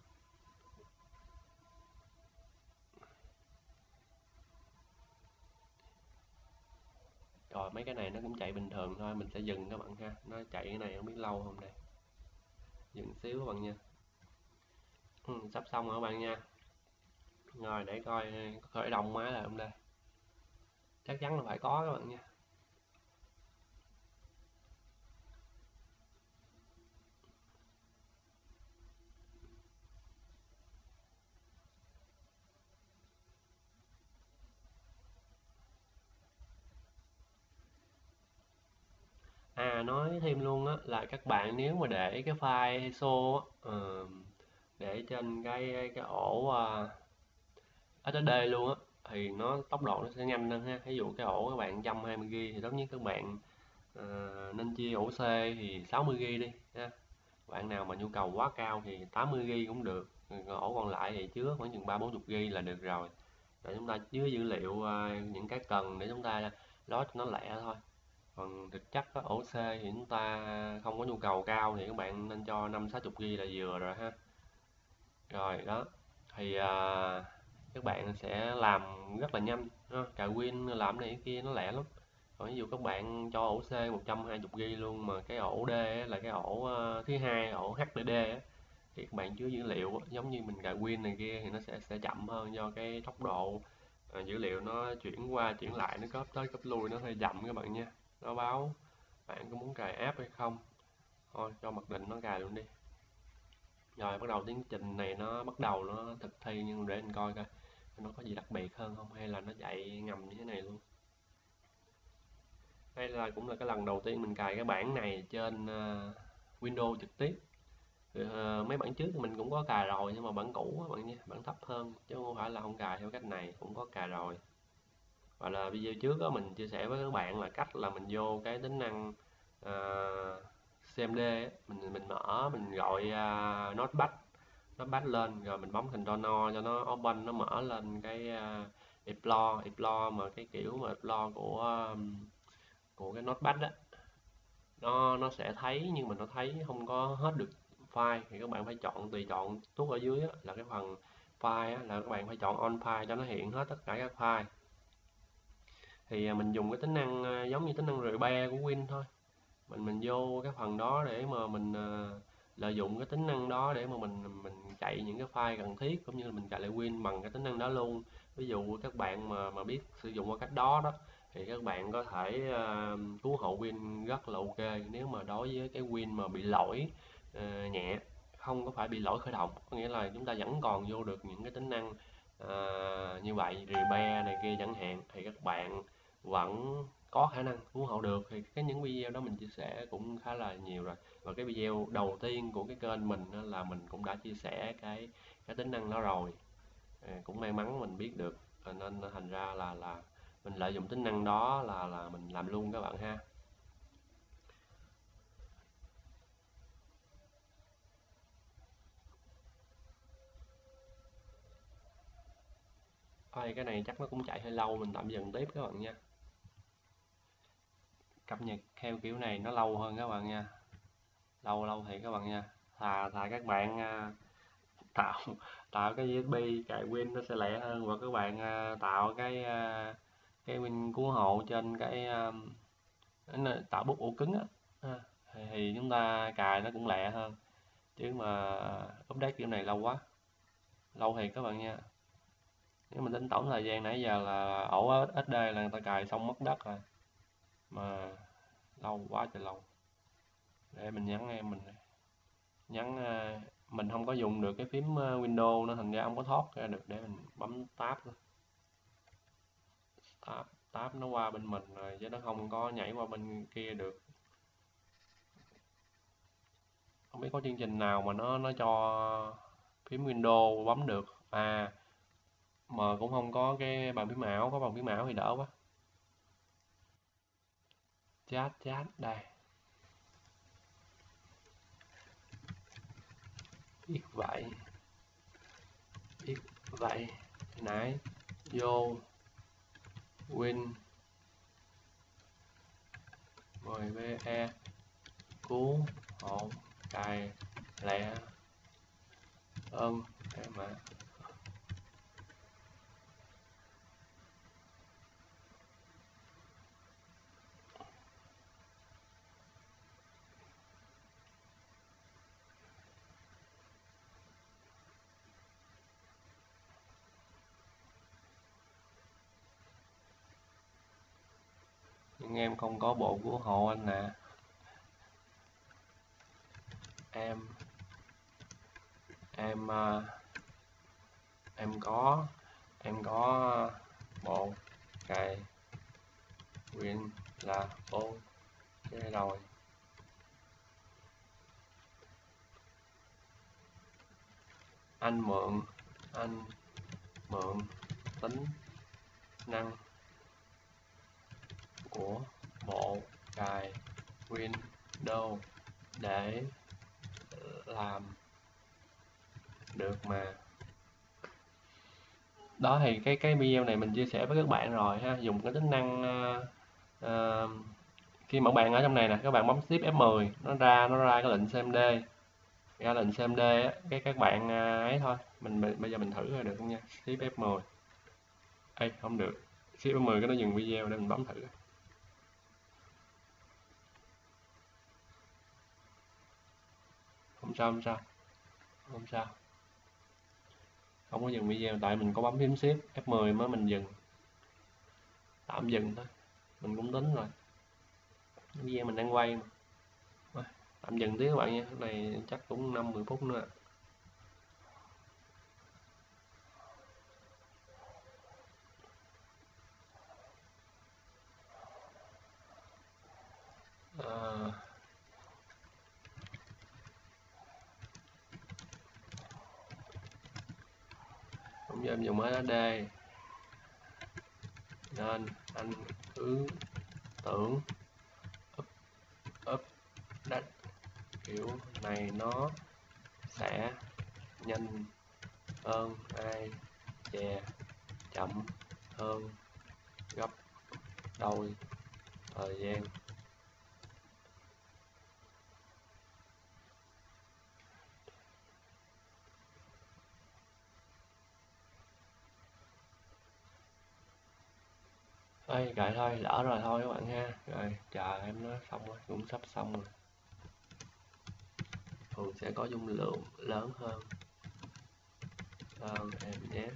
Rồi mấy cái này nó cũng chạy bình thường thôi, mình sẽ dừng các bạn ha. Nó chạy cái này không biết lâu không đây. Dừng xíu các bạn nha. Ừ, sắp xong rồi các bạn nha. Rồi để coi khởi động máy là không đây. Chắc chắn là phải có các bạn nha. À, nói thêm luôn á là các bạn nếu mà để cái file i ét o á, ờ, để trên cái cái ổ à, ét ét đê luôn á, thì nó tốc độ nó sẽ nhanh hơn ha. Ví dụ cái ổ các bạn một trăm hai mươi gi-ga-bai thì tốt nhất các bạn ờ, nên chia ổ C thì sáu mươi gi-ga-bai đi ha. Bạn nào mà nhu cầu quá cao thì tám mươi gi-ga-bai cũng được. Còn ổ còn lại thì chứa khoảng chừng ba bốn mươi gi-ga-bai là được rồi. Để chúng ta chứa dữ liệu à, những cái cần để chúng ta load nó lẹ thôi. Còn thực chất á, ổ C thì chúng ta không có nhu cầu cao thì các bạn nên cho năm sáu mươi gi-ga-bai là vừa rồi ha. Rồi đó, thì à, các bạn sẽ làm rất là nhanh ha. Cài Win làm này cái kia nó lẹ lắm. Còn ví dụ các bạn cho ổ C một trăm hai mươi gi-ga-bai luôn, mà cái ổ D á, là cái ổ à, thứ hai, ổ hát đê đê á, thì các bạn chứa dữ liệu á, giống như mình cài Win này kia thì nó sẽ sẽ chậm hơn, do cái tốc độ à, dữ liệu nó chuyển qua chuyển lại, nó cấp tới cấp lui nó hơi chậm các bạn nha. Nó báo bạn có muốn cài app hay không. Thôi cho mặc định nó cài luôn đi. Rồi bắt đầu tiến trình này nó bắt đầu nó thực thi, nhưng để mình coi coi nó có gì đặc biệt hơn không, hay là nó chạy ngầm như thế này luôn. Đây là cũng là cái lần đầu tiên mình cài cái bản này trên uh, Windows trực tiếp. Uh, mấy bản trước thì mình cũng có cài rồi, nhưng mà bản cũ á bạn nha, bản thấp hơn chứ không phải là không cài theo cách này, cũng có cài rồi. Và là video trước đó mình chia sẻ với các bạn là cách là mình vô cái tính năng uh, xê em đê á, mình mình mở mình gọi uh, notepad notepad lên, rồi mình bấm Ctrl O cho nó open, nó mở lên cái uh, explore explore mà cái kiểu mà explore của um, của cái notepad á, nó nó sẽ thấy nhưng mà nó thấy không có hết được file, thì các bạn phải chọn tùy chọn tuốt ở dưới á, là cái phần file á, là các bạn phải chọn on file cho nó hiện hết tất cả các file. Thì à, mình dùng cái tính năng à, giống như tính năng repair của Win thôi, mình mình vô cái phần đó để mà mình à, lợi dụng cái tính năng đó để mà mình mình chạy những cái file cần thiết, cũng như là mình chạy lại Win bằng cái tính năng đó luôn. Ví dụ các bạn mà mà biết sử dụng qua cách đó đó thì các bạn có thể uh, cứu hộ Win rất là ok. Nếu mà đối với cái Win mà bị lỗi uh, nhẹ, không có phải bị lỗi khởi động, có nghĩa là chúng ta vẫn còn vô được những cái tính năng uh, như vậy, repair này kia chẳng hạn, thì các bạn vẫn có khả năng cứu hộ được. Thì cái những video đó mình chia sẻ cũng khá là nhiều rồi, và cái video đầu tiên của cái kênh mình là mình cũng đã chia sẻ cái cái tính năng đó rồi. À, cũng may mắn mình biết được, nên thành ra là là mình lợi dụng tính năng đó là là mình làm luôn các bạn ha. Thôi cái này chắc nó cũng chạy hơi lâu, mình tạm dừng tiếp các bạn nha. Cập nhật theo kiểu này nó lâu hơn các bạn nha, lâu lâu thì các bạn nha. Thà thà các bạn à, tạo tạo cái u ét bê cài Win nó sẽ lẹ hơn, và các bạn à, tạo cái à, cái Win cứu hộ trên cái à, tạo bút ổ cứng á, ha, thì chúng ta cài nó cũng lẹ hơn, chứ mà update kiểu này lâu quá, lâu thì các bạn nha. Nếu mình tính tổng thời gian nãy giờ là ổ ét đê là người ta cài xong mất đất rồi, mà lâu quá trời lâu. Để mình nhắn em mình nhắn à, mình không có dùng được cái phím à, Windows nên thành ra không có thoát ra được, để mình bấm tab thôi. tab tab nó qua bên mình rồi chứ nó không có nhảy qua bên kia được. Không biết có chương trình nào mà nó nó cho phím Windows bấm được à, mà cũng không có cái bàn phím ảo. Có bàn phím ảo thì đỡ quá. Chat chat đây, biết vậy biết vậy nãy vô Win mười ve cứu hộ cài lẹ ơn em mà. Nhưng em không có bộ cứu hộ anh nè. em em uh, em có em có bộ cài Win là ok rồi. Anh mượn anh mượn tính năng của bộ cài Windows để làm được mà. Đó thì cái cái video này mình chia sẻ với các bạn rồi ha, dùng cái tính năng uh, uh, khi mà bạn ở trong này nè, các bạn bấm shift ép mười nó ra nó ra cái lệnh xê em đê, ra lệnh xê em đê á, cái các bạn uh, ấy thôi, mình bây giờ mình thử rồi được không nha. Shift ép mười, ê không được, shift ép mười cái nó dừng video để mình bấm thử. Không sao không sao không sao, không có dừng video tại mình có bấm phím shift ép mười mới mình dừng, tạm dừng thôi, mình cũng tính rồi, video mình đang quay mà. tạm dừng tí các bạn nha, cái này chắc cũng năm mười phút nữa. À, cũng như em dùng ét đê nên anh cứ tưởng up, update kiểu này nó sẽ nhanh hơn ai chè chậm hơn gấp đôi thời gian. Ê, kệ thôi, lỡ rồi thôi các bạn ha. Rồi, chờ em nó xong rồi, cũng sắp xong rồi. Thường sẽ có dung lượng lớn hơn hơn em nhé.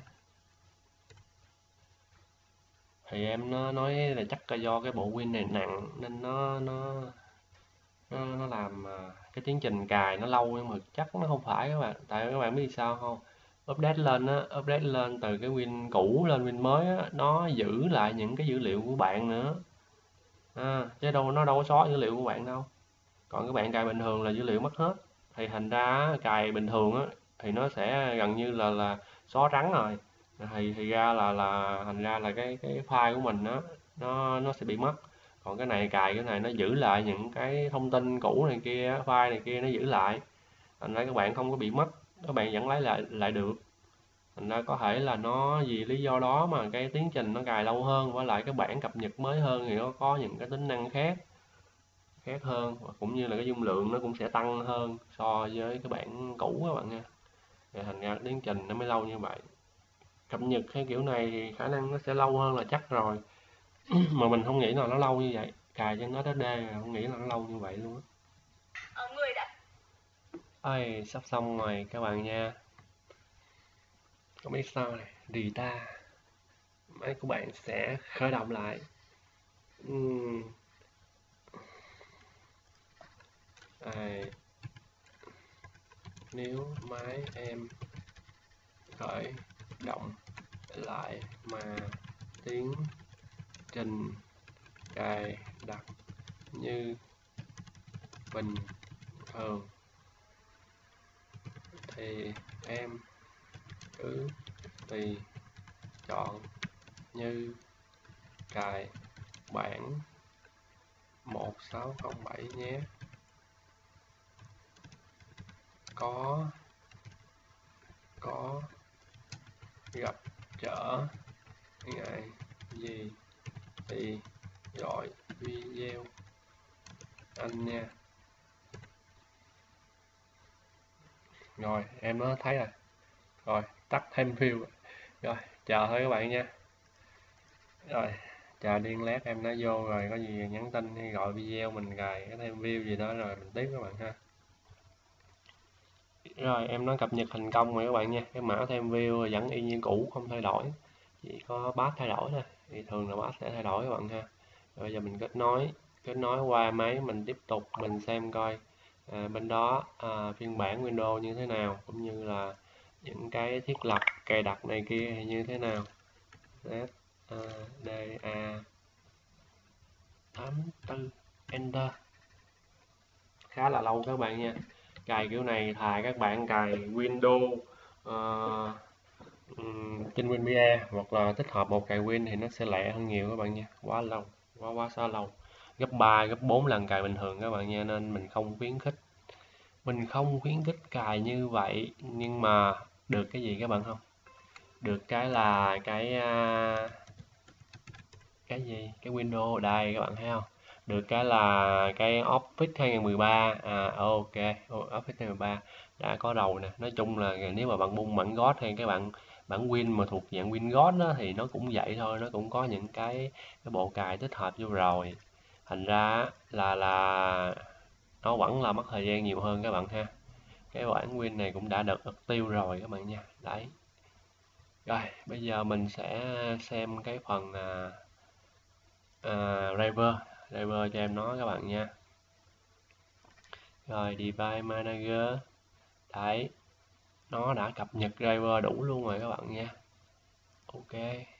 Thì em nó nói là chắc là do cái bộ Win này nặng nên nó nó nó, nó làm à, cái tiến trình cài nó lâu, nhưng mà chắc nó không phải các bạn. Tại các bạn biết sao không? Update lên á, update lên từ cái Win cũ lên Win mới á, nó giữ lại những cái dữ liệu của bạn nữa. À, chứ đâu nó đâu có xóa dữ liệu của bạn đâu. Còn các bạn cài bình thường là dữ liệu mất hết. Thì thành ra cài bình thường á thì nó sẽ gần như là là xóa trắng rồi. Thì thì ra là là thành ra là cái cái file của mình nó nó nó sẽ bị mất. Còn cái này cài cái này nó giữ lại những cái thông tin cũ này kia, file này kia nó giữ lại. Thành ra các bạn không có bị mất, các bạn vẫn lấy lại lại được. Thành ra có thể là nó vì lý do đó mà cái tiến trình nó cài lâu hơn, với lại cái bản cập nhật mới hơn thì nó có những cái tính năng khác khác hơn, và cũng như là cái dung lượng nó cũng sẽ tăng hơn so với cái bản cũ các bạn nha. Thì thành ra tiến trình nó mới lâu như vậy. Cập nhật hay kiểu này thì khả năng nó sẽ lâu hơn là chắc rồi. Mà mình không nghĩ là nó lâu như vậy, cài trên ét ét đê mà không nghĩ là nó lâu như vậy luôn á. Ơi, sắp xong rồi các bạn nha. Không biết sao này, data máy của bạn sẽ khởi động lại. Uhm. À, nếu máy em khởi động lại mà tiến trình cài đặt như bình thường thì em cứ tùy chọn như cài bản một sáu không bảy nhé. Có có gặp trở ngại gì thì gọi video anh nha. Rồi em nó thấy rồi. Rồi tắt thêm view. Rồi chờ thôi các bạn nha. Rồi chờ điên lát em nó vô rồi có gì nhắn tin hay gọi video mình cài cái thêm view gì đó rồi mình tiếp các bạn ha. Rồi em nó cập nhật thành công rồi các bạn nha. Cái mã thêm view vẫn y như cũ không thay đổi, chỉ có path thay đổi thôi. Thì thường là path sẽ thay đổi các bạn ha. Rồi bây giờ mình kết nối kết nối qua máy mình tiếp tục mình xem coi à, bên đó à, phiên bản Windows như thế nào, cũng như là những cái thiết lập cài đặt này kia thì như thế nào. Z A D A tám tư Enter. Khá là lâu các bạn nha. Cài kiểu này thà các bạn cài Windows uh, trên WinVR hoặc là tích hợp một cài Win thì nó sẽ lẹ hơn nhiều các bạn nha. Quá lâu, quá quá xa lâu, gấp ba gấp bốn lần cài bình thường các bạn nha, nên mình không khuyến khích mình không khuyến khích cài như vậy. Nhưng mà được cái gì các bạn không? Được cái là cái cái gì cái Windows đây các bạn thấy không? Được cái là cái Office hai không một ba. À ok, Office hai không một ba đã có đầu nè. Nói chung là nếu mà bạn bung bản gót hay cái bạn bản Win mà thuộc dạng Win gót đó thì nó cũng vậy thôi, nó cũng có những cái cái bộ cài tích hợp vô rồi. Thành ra là là nó vẫn là mất thời gian nhiều hơn các bạn ha. Cái bản Win này cũng đã được ức tiêu rồi các bạn nha. Đấy. Rồi, bây giờ mình sẽ xem cái phần à, à, driver driver cho em nói các bạn nha. Rồi Device Manager. Đấy, nó đã cập nhật driver đủ luôn rồi các bạn nha. Ok.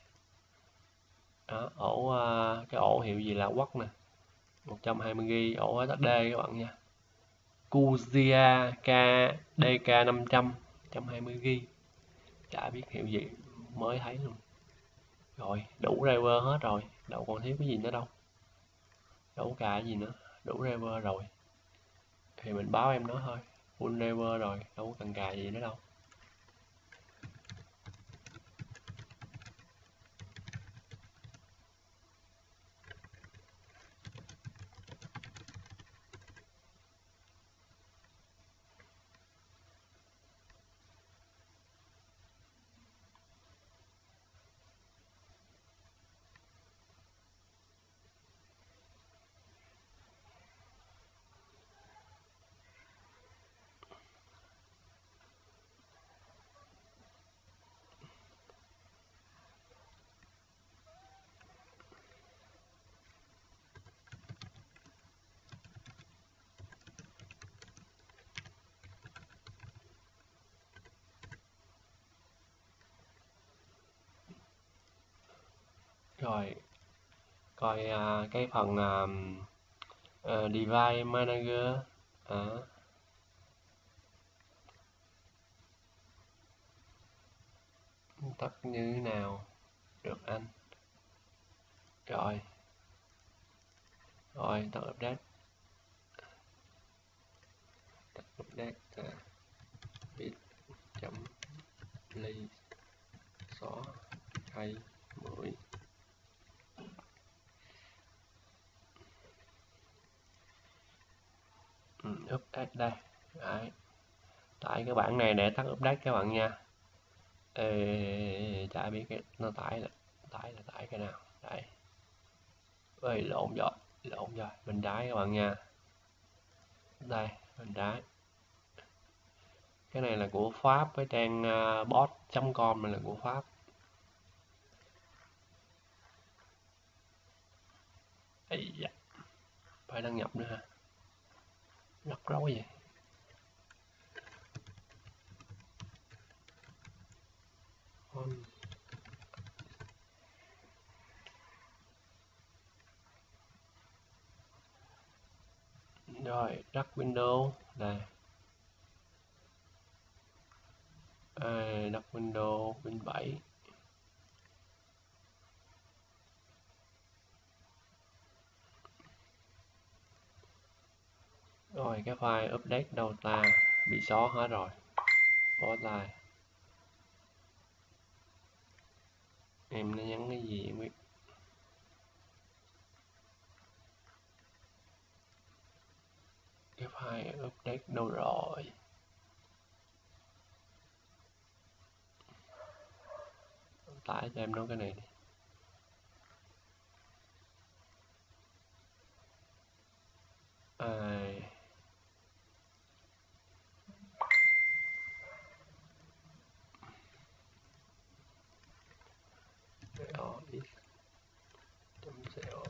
Đó, ổ à, cái ổ hiệu gì là quất nè, một trăm hai mươi gi-ga-bai, ổ ét ét đê các bạn nha. Kuzia K đê ca năm trăm, một trăm hai mươi gi-ga-bai. Chả biết hiệu gì, mới thấy luôn. Rồi, đủ driver hết rồi, đâu còn thiếu cái gì nữa đâu. Đâu cả gì nữa, đủ driver rồi. Thì mình báo em nó thôi, full driver rồi, đâu có cần cài gì nữa đâu. Rồi, coi à, cái phần à, à, Device Manager. À, tắt như thế nào được anh? Rồi, rồi tắt update, tắt update à, bit chấm ly xóa hay mười. Ừ, update đây. Đấy. Tải cái bản này để tắt update các bạn nha. Ê, chả biết cái nó tải là tải là tải cái nào. Đây. Ơi lộn rồi, lộn rồi, bên trái các bạn nha. Đây, bên trái. Cái này là của Pháp, với trang uh, bot chấm com này là của Pháp. Ây da, phải đăng nhập nữa hả? Rắc rối vậy. Rồi, rắc Windows đây. À, đắp Windows Win bảy. Rồi cái file update đâu ta, bị xóa hết rồi. Post lại. Em nó nhắn cái gì em biết. Cái file update đâu rồi? Tải cho em nó cái này đi. À, đó, ít chấm xẹo.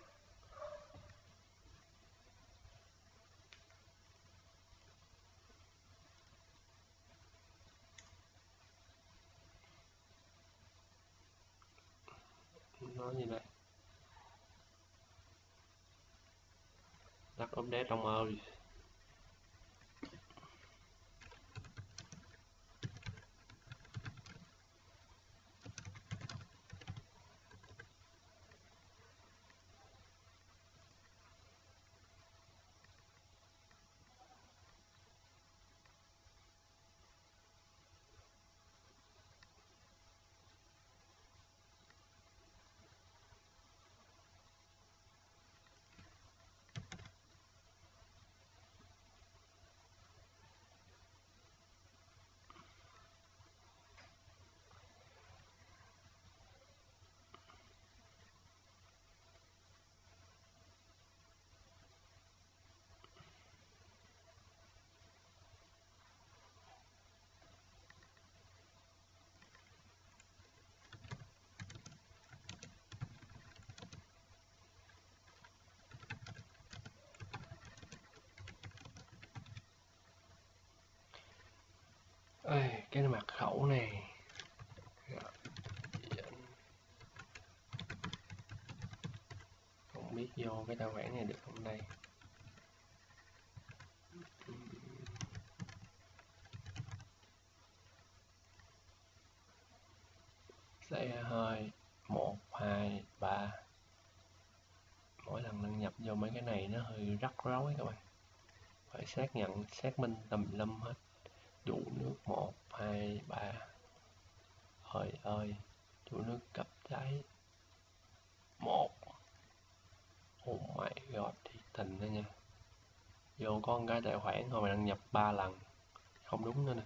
Nói gì đây? Tắt update ông ơi. khẩu này không biết vô cái tài khoản này được không đây. Xe hơi một hai ba, mỗi lần đăng nhập vô mấy cái này nó hơi rắc rối các bạn, phải xác nhận xác minh tùm lum hết. Chủ nước một hai ba, ơi ơi chủ nước cấp cháy một, oh my god thiệt tình đó nha. Vô có một cái tài khoản thôi mà đăng nhập ba lần, không đúng nữa nè.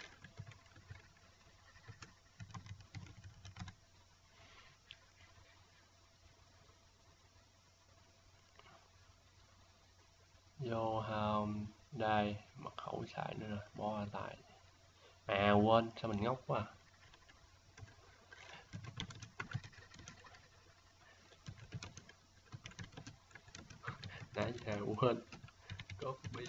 Vô home đây, mật khẩu xài nữa rồi, bỏ tại. À quên, sao mình ngốc quá à. Nãy giờ quên copy,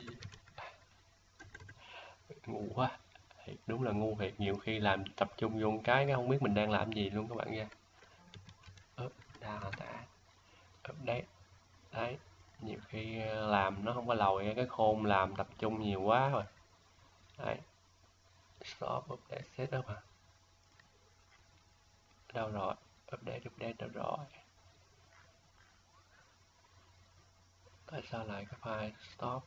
ngu quá thiệt, đúng là ngu thiệt, nhiều khi làm tập trung vô cái cái không biết mình đang làm gì luôn các bạn nha. Úp data update đấy, nhiều khi làm nó không có lòi cái khôn, làm tập trung nhiều quá rồi đấy. Stop update setup à, đâu rồi, update update đâu rồi, tại sao lại cái file stop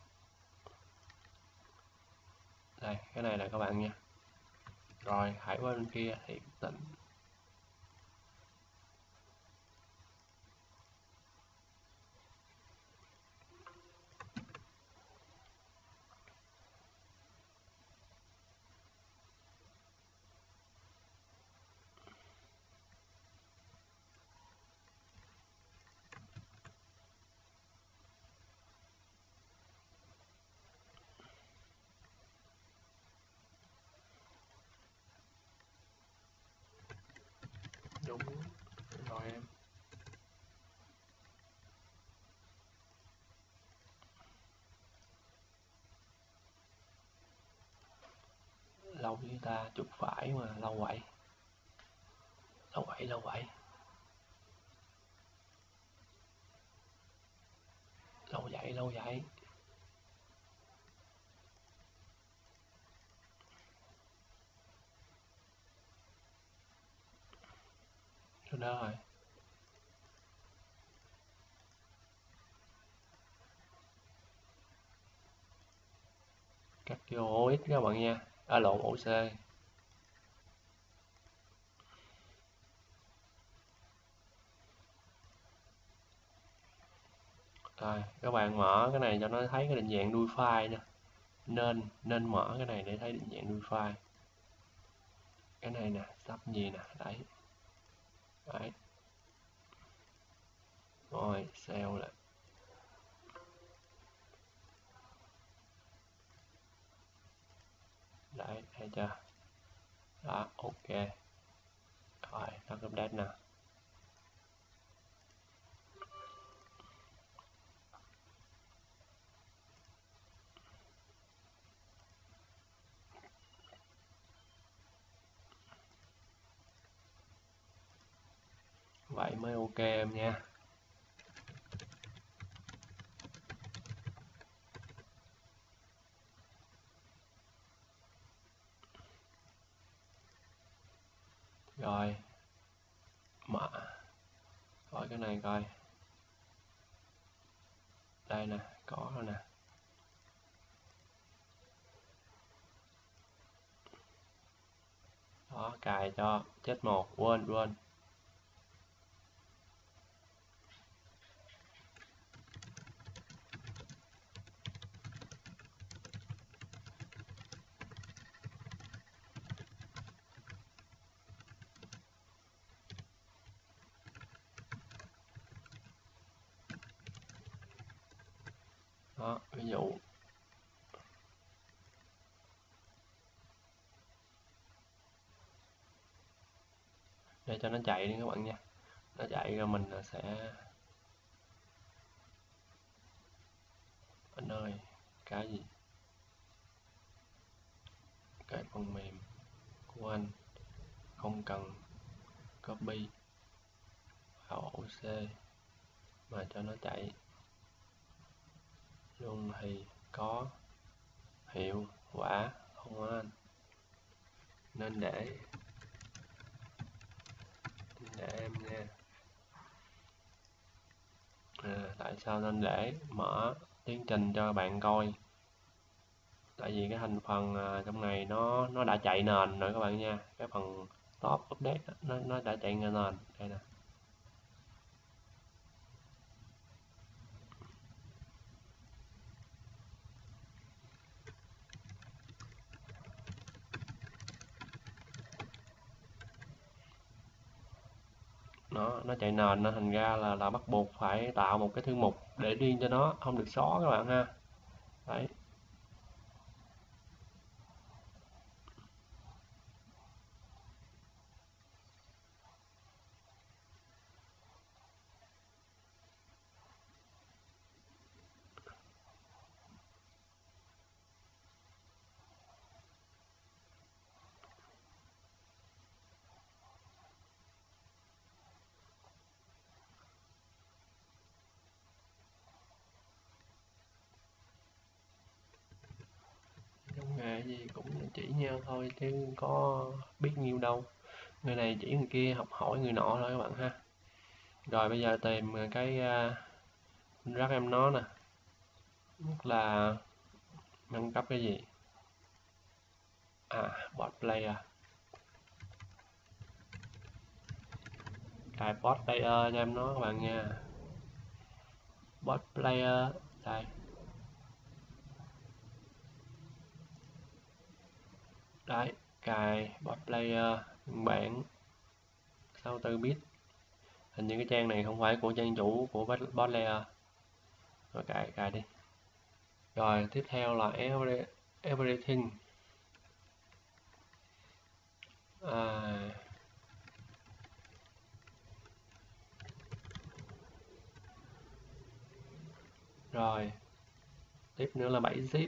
đây, cái này là các bạn nha. Rồi hãy qua bên kia hiện tĩnh. Đúng rồi em. Lâu với ta chuột phải mà lâu vậy, lâu vậy lâu vậy lâu vậy lâu vậy. Rồi đó rồi, cắt vô ô ích các bạn nha, à lộn ô xê. Rồi các bạn mở cái này cho nó thấy cái định dạng đuôi file nha, nên nên mở cái này để thấy định dạng đuôi file. Cái này nè, sub gì nè, đấy đấy, rồi save lại đấy, thấy chưa đó, ok. Rồi tắt update nè. Vậy mới ok em nha. Rồi mở coi cái này coi, đây nè, có rồi nè. Đó, cài cho chết một, quên quên. Đó, ví dụ để cho nó chạy đi các bạn nha, nó chạy rồi mình sẽ, anh ơi cái gì, cái phần mềm của anh, không cần copy vào ổ C mà cho nó chạy luôn thì có hiệu quả không á anh? Nên để để em nha. À, tại sao nên để mở tiến trình cho bạn coi? Tại vì cái thành phần à, trong này nó nó đã chạy nền rồi các bạn nha. Cái phần top update đó, nó nó đã chạy nền. Đây nè. Nó nó chạy nền nên thành ra là là bắt buộc phải tạo một cái thư mục để riêng cho nó, không được xóa các bạn ha. Đấy. Trong nghề gì cũng chỉ nhau thôi chứ có biết nhiêu đâu. Người này chỉ người kia, học hỏi người nọ thôi các bạn ha. Rồi bây giờ tìm cái uh, rắc em nó nè. Nhất là nâng cấp cái gì? À, bot player. Cài bot player cho em nó các bạn nha. Bot player đây. Đấy, cài bot player phiên bản sáu mươi tư bit. Hình như cái trang này không phải của trang chủ của bot player. Rồi cài cài đi. Rồi tiếp theo là every, everything. À, rồi tiếp nữa là bảy zip.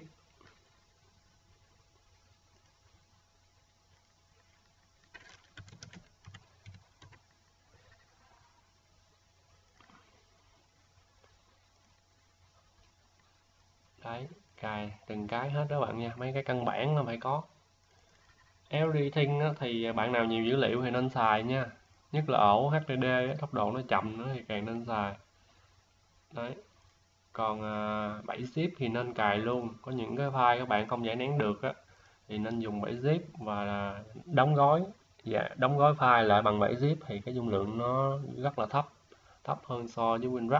Đấy, cài từng cái hết đó bạn nha, mấy cái căn bản là phải có. Everything thì bạn nào nhiều dữ liệu thì nên xài nha, nhất là ổ hát đê đê tốc độ nó chậm nữa thì càng nên xài. Đấy, còn à, bảy zip thì nên cài luôn, có những cái file các bạn không giải nén được á thì nên dùng bảy zip và đóng gói và đóng gói file lại bằng bảy zip thì cái dung lượng nó rất là thấp, thấp hơn so với WinRAR.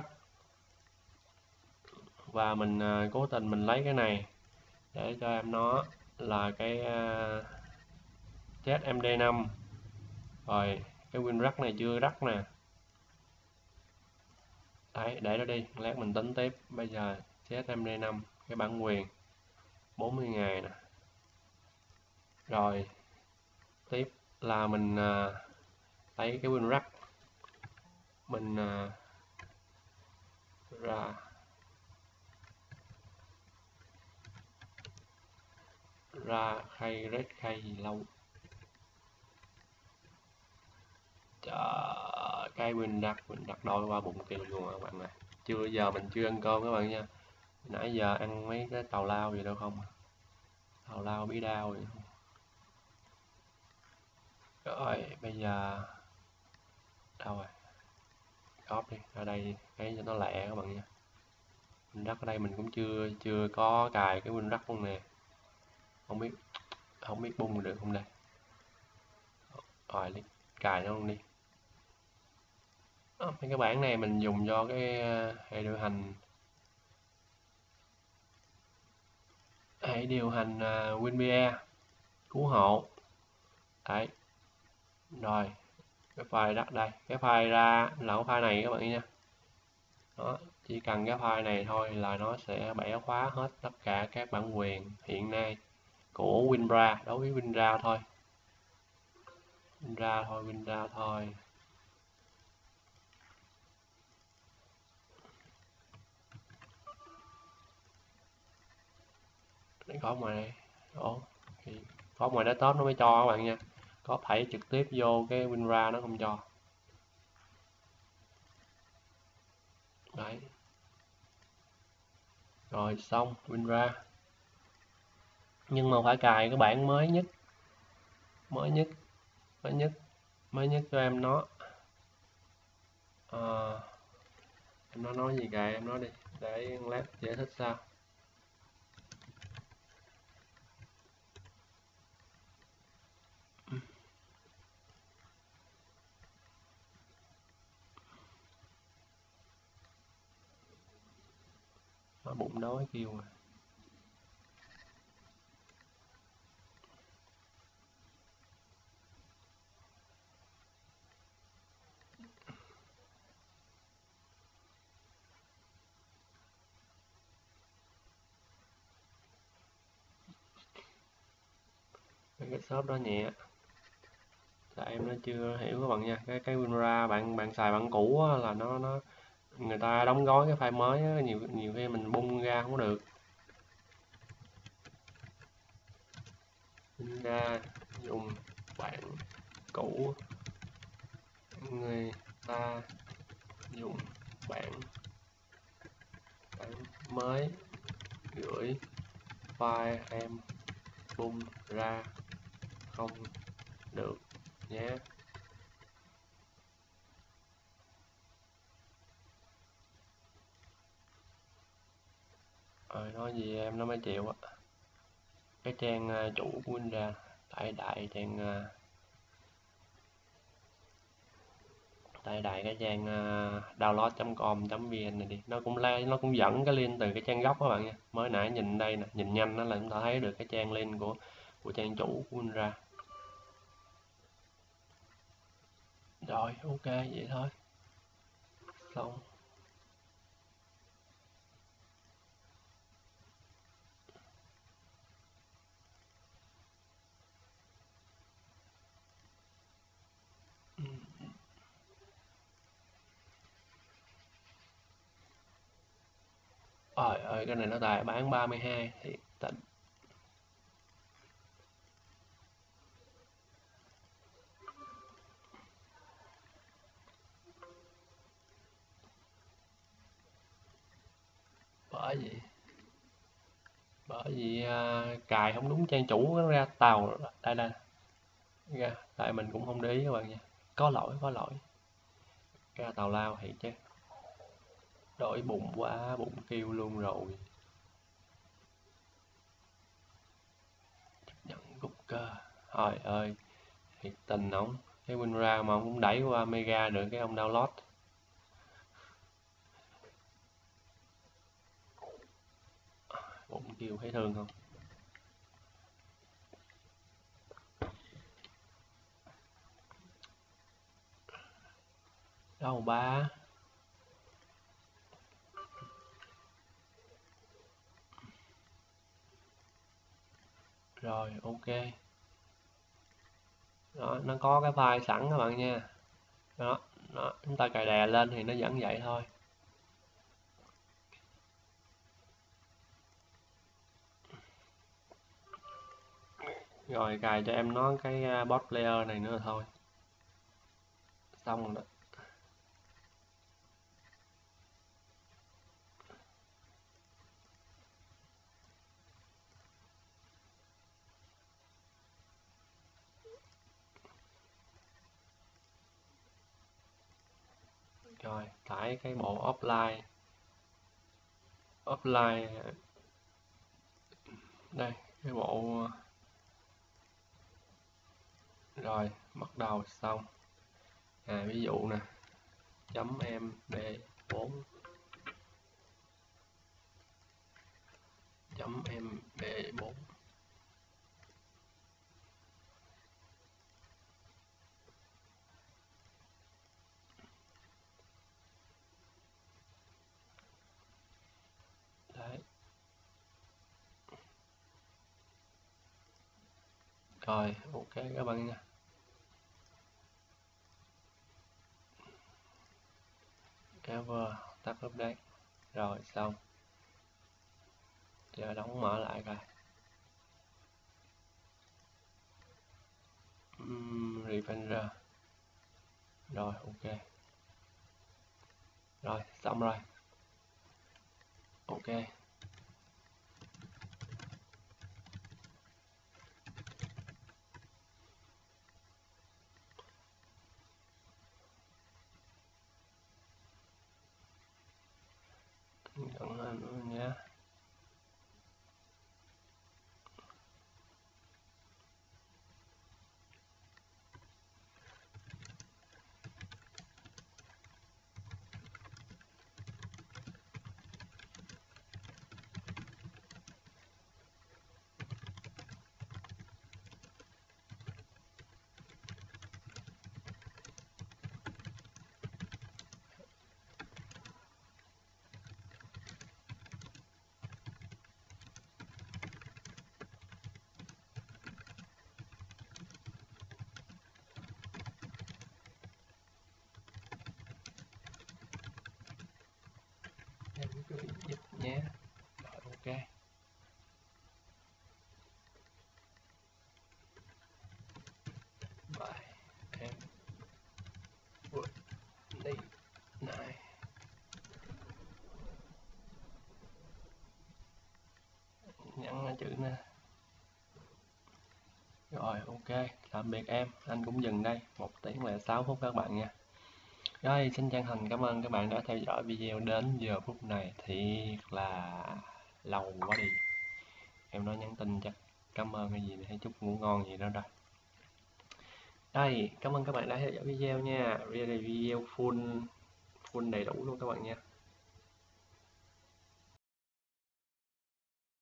Và mình à, cố tình mình lấy cái này để cho em nó là cái uh, Z M D năm. Rồi cái WinRAR này chưa rắc nè. Đấy, để đó đi, lát mình tính tiếp. Bây giờ Z M D năm cái bản quyền bốn mươi ngày nè. Rồi tiếp là mình uh, lấy cái WinRAR mình uh, ra ra khay red khay gì lâu. Trời, cái WinRAR mình đặt đôi qua bụng kêu luôn các bạn này. Chưa giờ mình chưa ăn cơm các bạn nha. Nãy giờ ăn mấy cái tào lao gì đâu không. Tào lao bí đao vậy không. Rồi bây giờ đâu rồi, copy đi ở đây cái cho nó lẹ các bạn nha. WinRAR ở đây mình cũng chưa chưa có cài cái WinRAR luôn nè, không biết không biết bung được không đây. Rồi đi cài nó luôn đi. Đó, cái bản này mình dùng cho cái hệ điều hành hệ điều hành uh, WinVR cứu hộ. Đấy, rồi cái file đặt đây, cái file ra là cái file này các bạn nha. Đó, chỉ cần cái file này thôi là nó sẽ bẻ khóa hết tất cả các bản quyền hiện nay của WinRAR, đối với WinRAR thôi. WinRAR thôi, WinRAR thôi. Để có ngoài đây. Ủa, có ngoài desktop nó mới cho các bạn nha. có thảy trực tiếp vô cái WinRAR nó không cho. Đấy. Rồi xong WinRAR. Nhưng mà phải cài cái bản mới nhất. Mới nhất. Mới nhất. Mới nhất cho em nó. À, em nó nói gì kệ em nói đi. Để lát giải thích sao. Nó bụng đói kêu rồi. Cái shop đó nhẹ. Tại em nó chưa hiểu các bạn nha. Cái cái WinRAR bạn bạn xài bản cũ á, là nó nó người ta đóng gói cái file mới á, nhiều nhiều khi mình bung ra không có được. Ra dùng bản cũ, người ta dùng bản bản mới gửi file em bung ra không được nhé. Rồi nói gì em nó mới chịu á. Cái trang uh, chủ của WinRAR tại đại trang uh, tại đại cái trang uh, download chấm com chấm vn này đi, nó cũng lai nó cũng dẫn cái link từ cái trang gốc các bạn nha. Mới nãy nhìn đây nè, nhìn nhanh đó là chúng ta thấy được cái trang link của của trang chủ của WinRAR. Rồi ok vậy thôi. Xong. Trời ơi cái này nó tài bán ba mươi hai thì tỉnh. Bởi vì bởi vì uh, cài không đúng trang chủ nó ra tàu đây đây ra, tại mình cũng không để ý các bạn nha. Có lỗi có lỗi. Ra tàu lao thiệt chứ. Đổi bụng quá bụng kêu luôn rồi. Nhận cục cơ. Trời ơi thiệt tình ổng. Cái WinRAR mà ông cũng đẩy qua Mega được cái ông download. Bụng kêu thấy thương không. Đâu ba. Rồi ok. Đó, nó có cái file sẵn các bạn nha. Đó, đó, chúng ta cài đè lên thì nó vẫn vậy thôi. Rồi cài cho em nó cái uh, bot player này nữa là thôi. Xong rồi đó. Rồi tải cái bộ offline. Offline đây cái bộ. Rồi bắt đầu xong. À, ví dụ nè chấm mb bốn chấm mb bốn. Đấy. Rồi ok các bạn nha. Cover tắt update. Rồi xong. Giờ đóng mở lại coi. um, Revenger. Rồi ok. Rồi xong rồi. Ok. Nhận lên luôn nha. Em cứ giúp nhé. Rồi ok. Bài em vượt đi này. Nhắn chữ nè. Rồi ok, tạm biệt em, anh cũng dừng đây, một tiếng lẻ sáu phút các bạn nha. Rồi, xin chân thành cảm ơn các bạn đã theo dõi video đến giờ phút này, thiệt là lâu quá đi. Em nói nhắn tin chắc cảm ơn hay gì hay chúc ngủ ngon gì đó rồi. Đây, cảm ơn các bạn đã theo dõi video nha. Đây là video full full đầy đủ luôn các bạn nha.